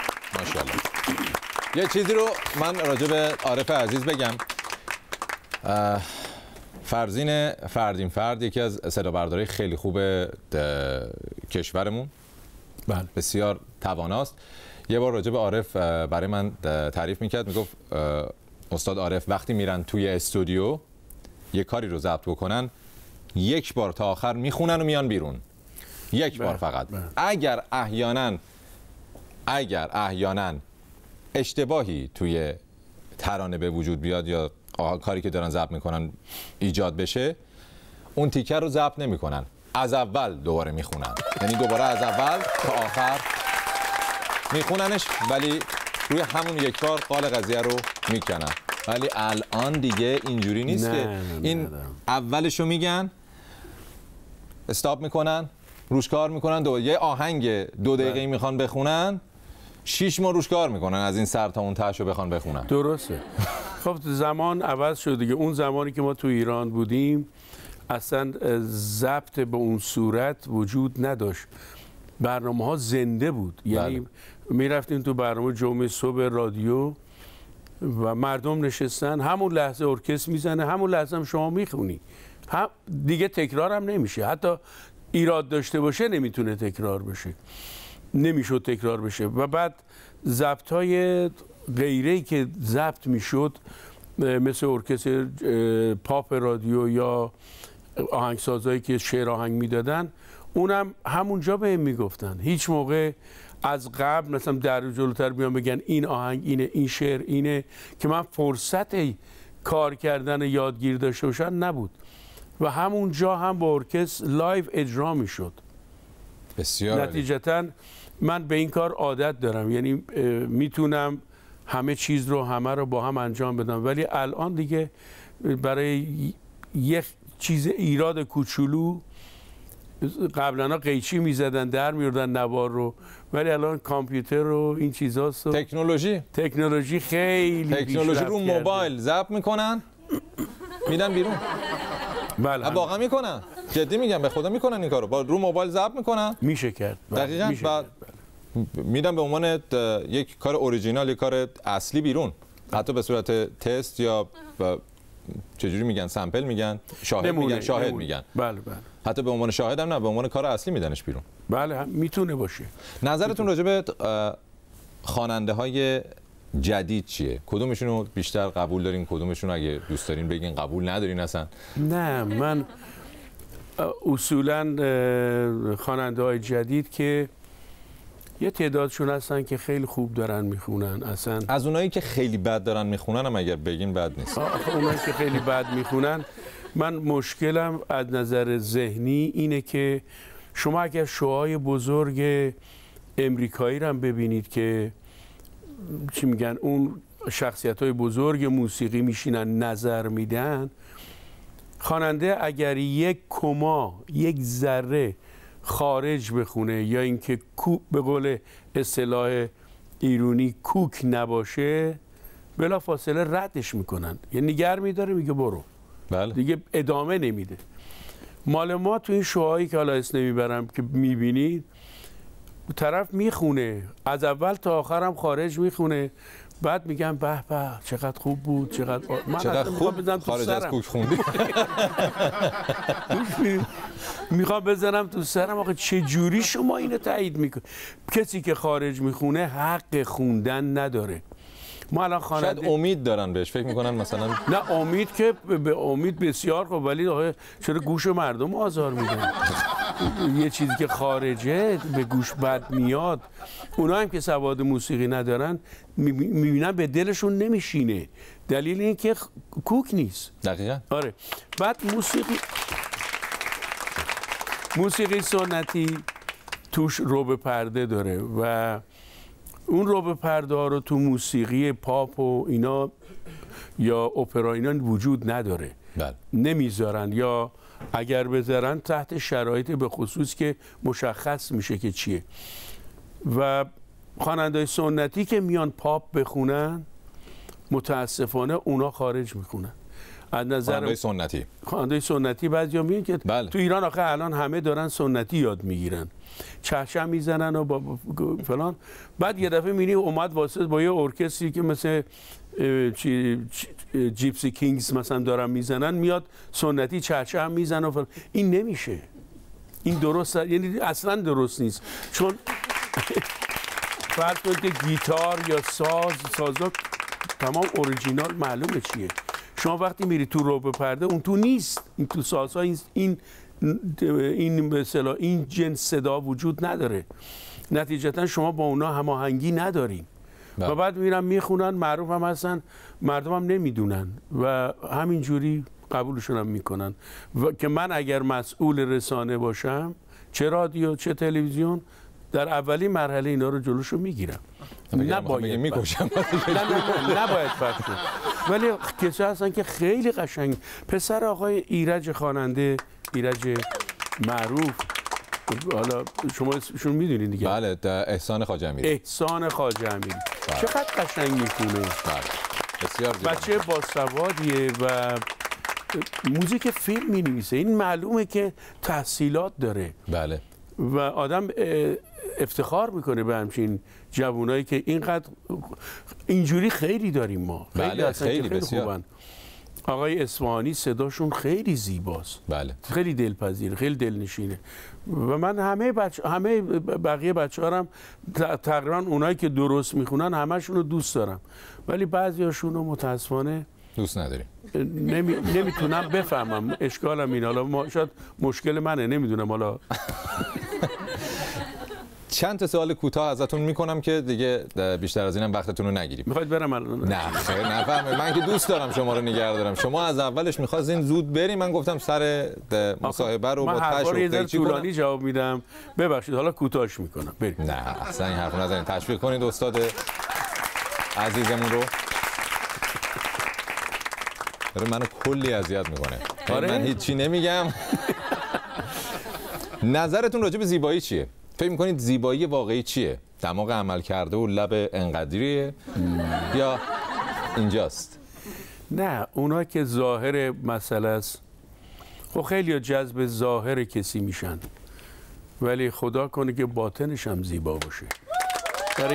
یه چیزی رو من راجع به عارف عزیز بگم. فرزین فردین فرد یکی از صدابردارای خیلی خوب کشورمون، بله بسیار تواناست. یه بار راجع به عارف برای من تعریف میکرد، میگفت استاد عارف وقتی میرن توی استودیو یه کاری رو ضبط بکنن 1 بار تا آخر میخونن و میان بیرون. 1 بار فقط. اگر احیانا اشتباهی توی ترانه به وجود بیاد یا کاری که دارن ضبط میکنن ایجاد بشه، اون تیکر رو ضبط نمیکنن، از اول دوباره میخونن. یعنی دوباره از اول تا آخر میخوننش، ولی روی همون 1 بار قال قضیه رو میکنن. ولی الان دیگه اینجوری نیست که این اولشو میگن، استاپ میکنن، روش کار میکنن، یه آهنگ 2 دقیقه‌ای میخوان بخونن، 6 ماه روش کار میکنن از این سر تا اون تهشو بخوان بخونن. درسته. خب زمان عوض شد دیگه. اون زمانی که ما تو ایران بودیم اصلا ضبط به اون صورت وجود نداشت. برنامه‌ها زنده بود. یعنی میرفتیم تو برنامه جمعه صبح رادیو و مردم نشستن، همون لحظه ارکستر میزنه، همون لحظه هم شما میخونی. دیگه تکرار هم نمیشه. حتی ایراد داشته باشه نمیتونه تکرار بشه. نمیشد تکرار بشه. و بعد ضبط‌های غیره‌ای که ضبط میشد مثل ارکستر پاپ رادیو یا آهنگسازایی که شعر آهنگ میدادن، اونم همونجا بهم میگفتن. هیچ موقع از قبل مثلا در جلوتر بیان بگن این آهنگ اینه، این شعر اینه، که من فرصت کار کردن یادگیر داشته باشم نبود و همونجا هم با ارکستر لایو اجرا میشد. بسیار نتیجتا من به این کار عادت دارم، یعنی میتونم همه چیز رو همه رو با هم انجام بدم، ولی الان دیگه برای یک چیز ایراد کوچولو قبلا قیچی میزدن در میوردن نوار رو، ولی الان کامپیوتر و این چیزاست. تکنولوژی خیلی تکنولوژی رو موبایل ضبط میکنن میدن بیرون. بله واقعا میکنن، جدی میگم، به خدا میکنن این کارو، با رو موبایل ضبط میکنن. میشه کرد دقیقاً. بعد میدن به عنوان یک کار اوریجینال، یک کار اصلی بیرون، حتی به صورت تست یا چجوری میگن، سامپل میگن، شاهد میگن. بله بله. حتی به عنوان شاهد هم نه، به عنوان کار اصلی میدنش بیرون. بله میتونه باشه. نظرتون راجع به خواننده های جدید چیه؟ کدومشون رو بیشتر قبول دارین؟ کدومشون اگه دوست دارین بگین قبول ندارین اصلا؟ نه، من اصولا خواننده های جدید که یه تعدادشون هستن که خیلی خوب دارن میخونن، اصلا از اونایی که خیلی بد دارن میخونن هم اگر بگین بد نیست. اونایی که خیلی بد میخونن، من مشکلم از نظر ذهنی اینه که شما اگر شوهای بزرگ امریکایی رو هم ببینید که چی میگن، اون شخصیت‌های بزرگ موسیقی میشینن نظر میدن، خواننده اگر یک کما، یک ذره خارج بخونه یا اینکه به قول اصطلاح ایرونی کوک نباشه، بلا فاصله ردش میکنن، یه نگر میداره میگه برو. بله. دیگه ادامه نمیده. مال ما تو این شوهایی که حالا اسم نمیبرم که میبینید، طرف میخونه از اول تا آخر هم خارج میخونه، بعد میگم به به چقدر خوب بود، چقدر خوب بزنم خارج از کوک خوندی. میخوام بزنم تو سرم، آخه چه جوری شما اینو تایید میکنید؟ کسی که خارج میخونه حق خوندن نداره. ما الان شاید امید دارن بهش، فکر میکنن مثلا. نه امید که به امید بسیار خوب، ولی چرا گوش مردم آزار میدن؟ یه چیزی که خارجه به گوش بد میاد، اونا هم که سواد موسیقی ندارن میبینن به دلشون نمیشینه، دلیل این که کوک نیست. دقیقاً. آره. بعد موسیقی سنتی توش روبه پرده داره و اون روبه پرده ها رو تو موسیقی پاپ و اینا یا اپرا اینا وجود نداره. بله. نمیذارن، یا اگر بذارن تحت شرایط به خصوص که مشخص میشه که چیه. و خواننده‌های سنتی که میان پاپ بخونن، متاسفانه اونا خارج میکنن. از نظر خواننده سنتی بعضیا میگن که بله. تو ایران آخه الان همه دارن سنتی یاد میگیرن، چهچه میزنن و با فلان، بعد یه دفعه میبینی اومد واسه با یه ارکستری که مثل جیپسی کینگز مثلا دارن میزنن، میاد سنتی چهچه هم میزنن و فلان. این نمیشه، این درست، یعنی اصلا درست نیست. چون فرض کنید که گیتار یا سازا تمام اوریجینال معلومه چیه. شما وقتی میری تو روبه پرده اون تو نیست، این تو سازها این مثلا این جنس صدا وجود نداره، نتیجتا شما با اونا هماهنگی ندارین. و بعد میرن میخونن، معروف هم هستن، مردم هم نمیدونن و همینجوری قبولشون هم میکنن. و که من اگر مسئول رسانه باشم، چه رادیو چه تلویزیون، در اولین مرحله اینا رو جلوشو میگیرم. نباید میکشم. نباید پخش کنم. ولی کسی هستن که خیلی قشنگ، پسر آقای ایرج خواننده، ایرج معروف، حالا شما اسمشون میدونید دیگه. بله، احسان خواجه امیری. احسان خواجه امیری چقدر قشنگ میخونه. بله. بسیار بچه باسوادیه و موزیک فیلم مینویسه. این معلومه که تحصیلات داره. بله. و آدم افتخار میکنه به همچین جوانایی که اینقدر اینجوری خیلی داریم ما. بله، خیلی خوبن. آقای اصفهانی صداشون خیلی زیباست. بله. خیلی دلپذیره، خیلی دلنشینه. و من همه بقیه بچه‌هام تقریبا اونایی که درست میخونن همشون رو دوست دارم، ولی بعضیاشون رو متاسفانه دوست نداری؟ نمیتونم بفهمم، اشکالم اینه. حالا شاید مشکل منه، نمیدونم. حالا چند تا سوال کوتاه ازتون میکنم که دیگه بیشتر از اینم وقتتون رو نگیریم. میخواید برم؟ نه خیر، نفهمید. من که دوست دارم شما رو نگه دارم. شما از اولش می‌خواستین زود بریم، من گفتم سر مصاحبه رو با تشویق طولانی جواب میدم. ببخشید، حالا کوتاهش میکنم. بریم. نه اصلا این حرفو نزنید. تشویق کنید استاد عزیزمون رو. داره منو کلی اذیت میکنه. من هیچی نمیگم. نظرتون راجع به زیبایی چیه؟ فکر میکنید زیبایی واقعی چیه؟ دماغ عمل کرده و لب انقدریه یا اینجاست؟ نه، اونا که ظاهر مسئله است. خب خیلی جذب ظاهر کسی میشن، ولی خدا کنه که باطنش هم زیبا باشه. برای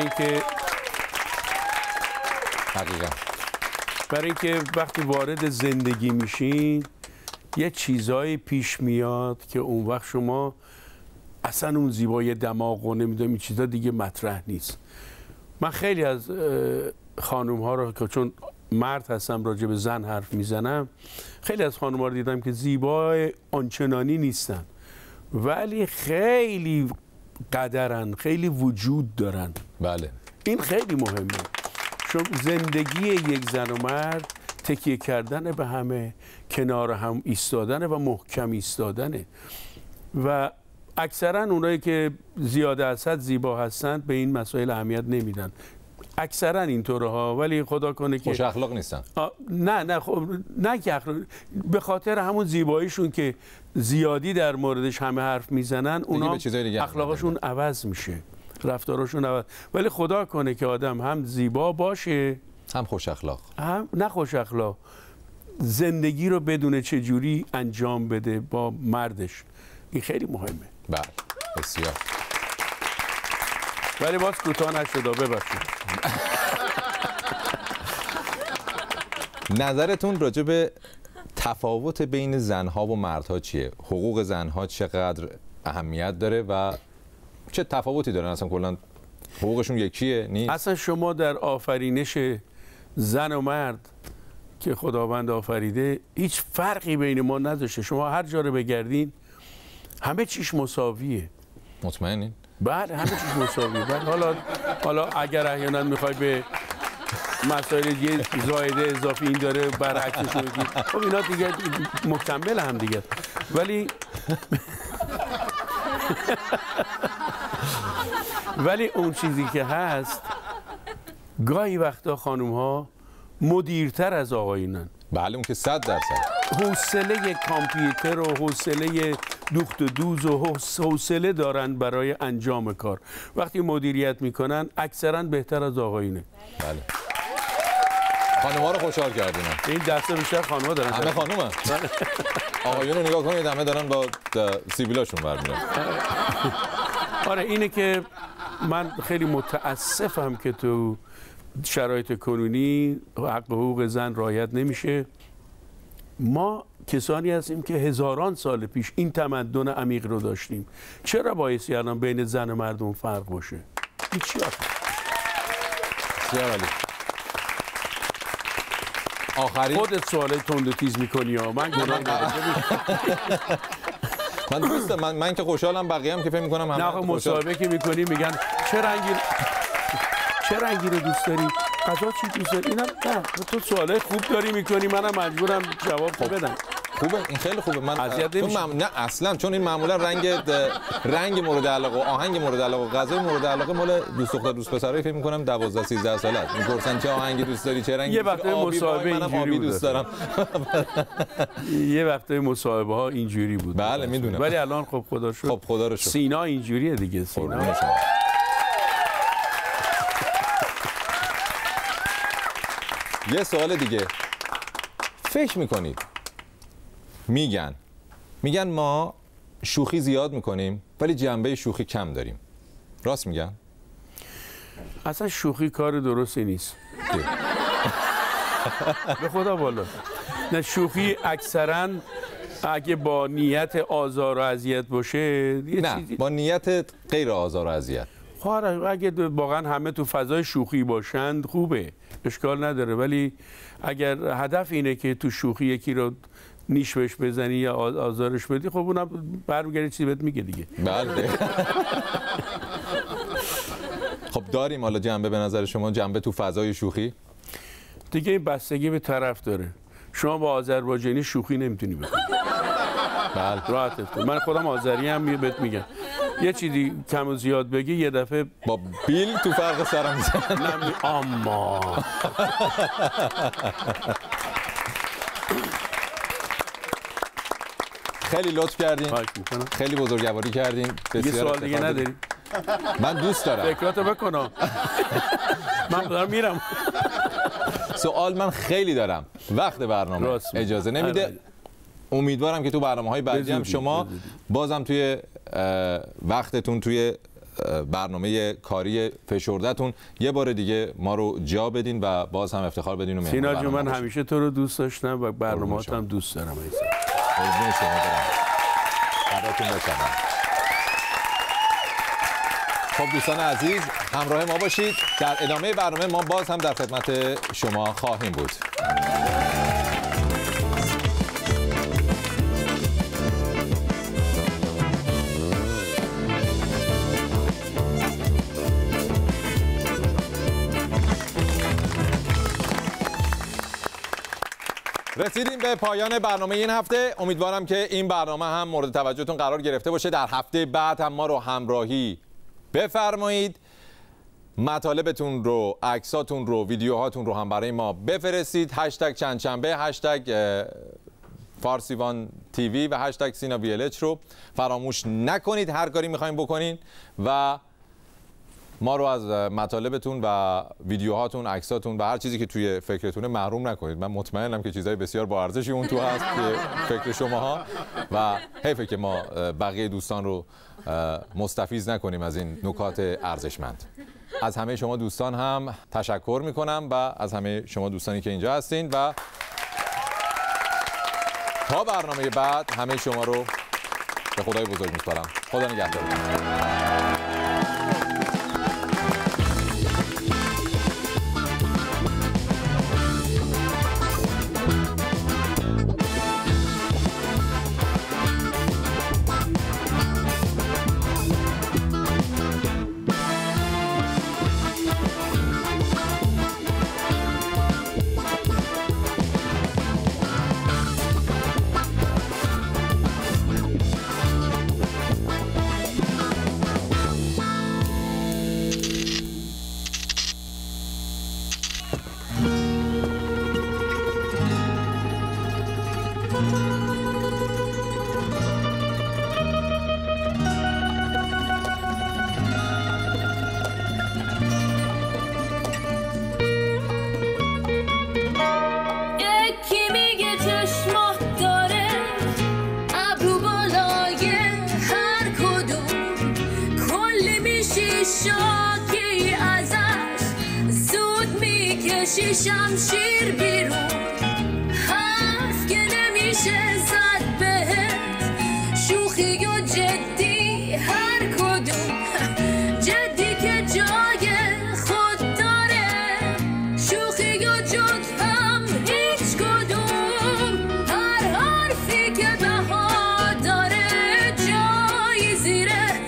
اینکه وقتی وارد زندگی میشین یه چیزایی پیش میاد که اون وقت شما اصلا اون زیبایی دماغ و نمیدونم این چیزا دیگه مطرح نیست. من خیلی از خانوم ها رو که چون مرد هستم راجع به زن حرف میزنم، خیلی از خانوم ها رو دیدم که زیبای آنچنانی نیستن، ولی خیلی قدرن، خیلی وجود دارن. بله، این خیلی مهمه. چون زندگی یک زن و مرد تکیه کردن به همه، کنار هم ایستادنه و محکم ایستادنه. و اکثرا اونایی که زیاده از حد زیبا هستند به این مسائل اهمیت نمیدن. اکثرا اینطوره ها، ولی خدا کنه که خوش اخلاق نیستن. نه خب نه که به خاطر همون زیباییشون که زیادی در موردش همه حرف میزنن، اونا اخلاقشون عوض میشه، رفتارشون عوض. ولی خدا کنه که آدم هم زیبا باشه، هم خوش اخلاق. هم نه خوش اخلاق، زندگی رو بدونه چه جوری انجام بده با مردش. این خیلی مهمه. بله، بسیار. ولی باز کوتاه نشد، ببخشید. نظرتون راجع به تفاوت بین زنها و مردها چیه؟ حقوق زنها چقدر اهمیت داره و چه تفاوتی دارن؟ اصلا کلا حقوقشون یکیه نیست؟ اصلا شما در آفرینش زن و مرد که خداوند آفریده هیچ فرقی بین ما نذاشته. شما هر جا رو بگردین همه چیش مساویه. مطمئنین؟ بله، همه چیش مساویه. بله، حالا اگر احیانا میخوای به مسائل یه زایده اضافی این داره برعکسش بگید، خب اینا دیگه مکمل هم دیگه. ولی اون چیزی که هست، گاهی وقتا خانوم ها مدیرتر از آقایونن. بله، اون که 100%. حوصله کامپیوتر و حوصله دوخت و دوز و حوصله دارن برای انجام کار. وقتی مدیریت میکنن اکثرا بهتر از آقایونه. بله. خانم‌ها رو خوشحال کردین. این دسته بیشتر خانم‌ها دارن. همه خانومن. آقایون رو نگاه کنید، همه دارن با سیبیلاشون برمی‌دارن. آره، اینه که من خیلی متاسفم که تو شرایط کنونی حق حقوق زن رعایت نمیشه. ما کسانی هستیم که هزاران سال پیش این تمدن عمیق رو داشتیم. چرا بایستی الان بین زن و مردم فرق باشه؟ هیچی آخرین خودت سوال تند و تیز میکنی ها. من گناه ندارم. من که خوشحالم، بقیه هم که فکر میکنم همه نه. مصاحبه که میکنی میگن چه رنگی رو دوست داری؟ غذا چی دوست داری؟ اینم نه، تو سوالای خوب داری میکنی، منم مجبورم جواب بدم. خوبه، این خیلی خوبه. من اذیت نمیشم. نه اصلا، چون این معمولا رنگ مورد علاقه و آهنگ مورد علاقه و غذای مورد علاقه مال دوست دختر دوست پسرایی فکر میکنم 12 13 ساله است. میپرسن چه آهنگی دوست داری، چه رنگی؟ یه وقته مصاحبه اینجوری دوست دارم. یه وقته مصاحبه ها اینجوری بود. بله میدونم. ولی الان خب خدا شکر. خب خدا رو شکر. سینا اینجوریه دیگه. سینا یه سوال دیگه. فکر میکنید میگن ما شوخی زیاد میکنیم ولی جنبه شوخی کم داریم، راست میگن؟ اصلا شوخی کار درستی نیست. به خدا والا. نه، شوخی اکثرا اگه با نیت آزار و اذیت باشه، نه، با نیت غیر آزار و اذیت. اگه واقعا همه تو فضای شوخی باشند خوبه، اشکال نداره، ولی اگر هدف اینه که تو شوخی یکی رو نیش بهش بزنی یا آزارش بدی، خب اونم برمیگردی چیزی بهت میگه دیگه. بله. خب داریم حالا جنبه، به نظر شما جنبه تو فضای شوخی؟ دیگه این بستگی به طرف داره. شما با آذربایجانی شوخی نمیتونی بکنی. بله. راحت. من خودم آذری هم بهت میگم. یه چیزی کم و زیاد بگی یه دفعه با بیل تو فرق سرم میزنم. اما خیلی لطف کردین، خیلی بزرگواری کردین. یه سوال دیگه نداری؟ من دوست دارم. فکراتو بکنم. من دارم میرم. سوال من خیلی دارم، وقت برنامه اجازه نمیده. امیدوارم که تو برنامه‌های بعدی هم شما بازم توی وقتتون، توی برنامه کاری فشرده‌تون یه بار دیگه ما رو جا بدین و باز هم افتخار بدین. و سینا جون، من همیشه تو رو دوست داشتم و برنامه‌ات هم دوست دارم. قربون شما برم. فداتون بشم. خب دوستان عزیز، همراه ما باشید. در ادامه برنامه ما باز هم در خدمت شما خواهیم بود. رسیدیم به پایان برنامه این هفته. امیدوارم که این برنامه هم مورد توجهتون قرار گرفته باشه. در هفته بعد هم ما رو همراهی بفرمایید. مطالبتون رو، عکساتون رو، ویدیوهاتون رو هم برای ما بفرستید. هشتگ چند شنبه، هشتگ فارسیوان تیوی و هشتگ سینا ویلچ رو فراموش نکنید. هر کاری میخوایم بکنین و ما رو از مطالبتون و ویدیوهاتون، عکساتون و هر چیزی که توی فکرتونه محروم نکنید. من مطمئنم که چیزای بسیار با ارزشی اون تو هست که فکر شماها و حیفه که ما بقیه دوستان رو مستفیض نکنیم از این نکات ارزشمند. از همه شما دوستان هم تشکر میکنم و از همه شما دوستانی که اینجا هستین و تا برنامه بعد همه شما رو به خدای بزرگ میسپارم. خدا نگهدارتون. شمشیر بیرون حرف که نمیشه زد بهت شوخی و جدی هر کدوم جدی که جای خود داره شوخی و جوک هم هیچ کدوم هر حرفی که بها داره جایی زیر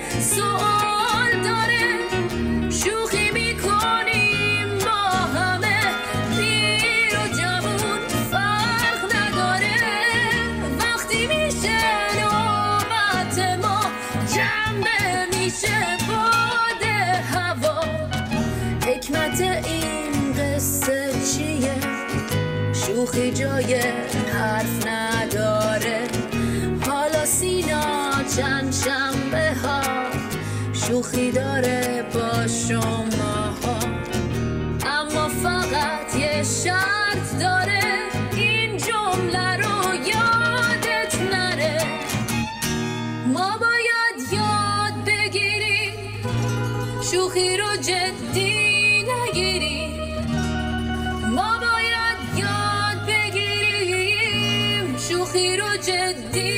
سوال داره شوخی میکنیم با همه پیر و جوون فرق نداره وقتی میشه نوبت ما جنبه میشه باد هوا حکمت این قصه چیه شوخی جای حرف نداره حالا سینا چند شنبه ها شوخی داره با شما ها اما فقط یه شرط داره این جمله رو یادت نره ما باید یاد بگیریم شوخی رو جدی نگیریم ما باید یاد بگیریم شوخی رو جدی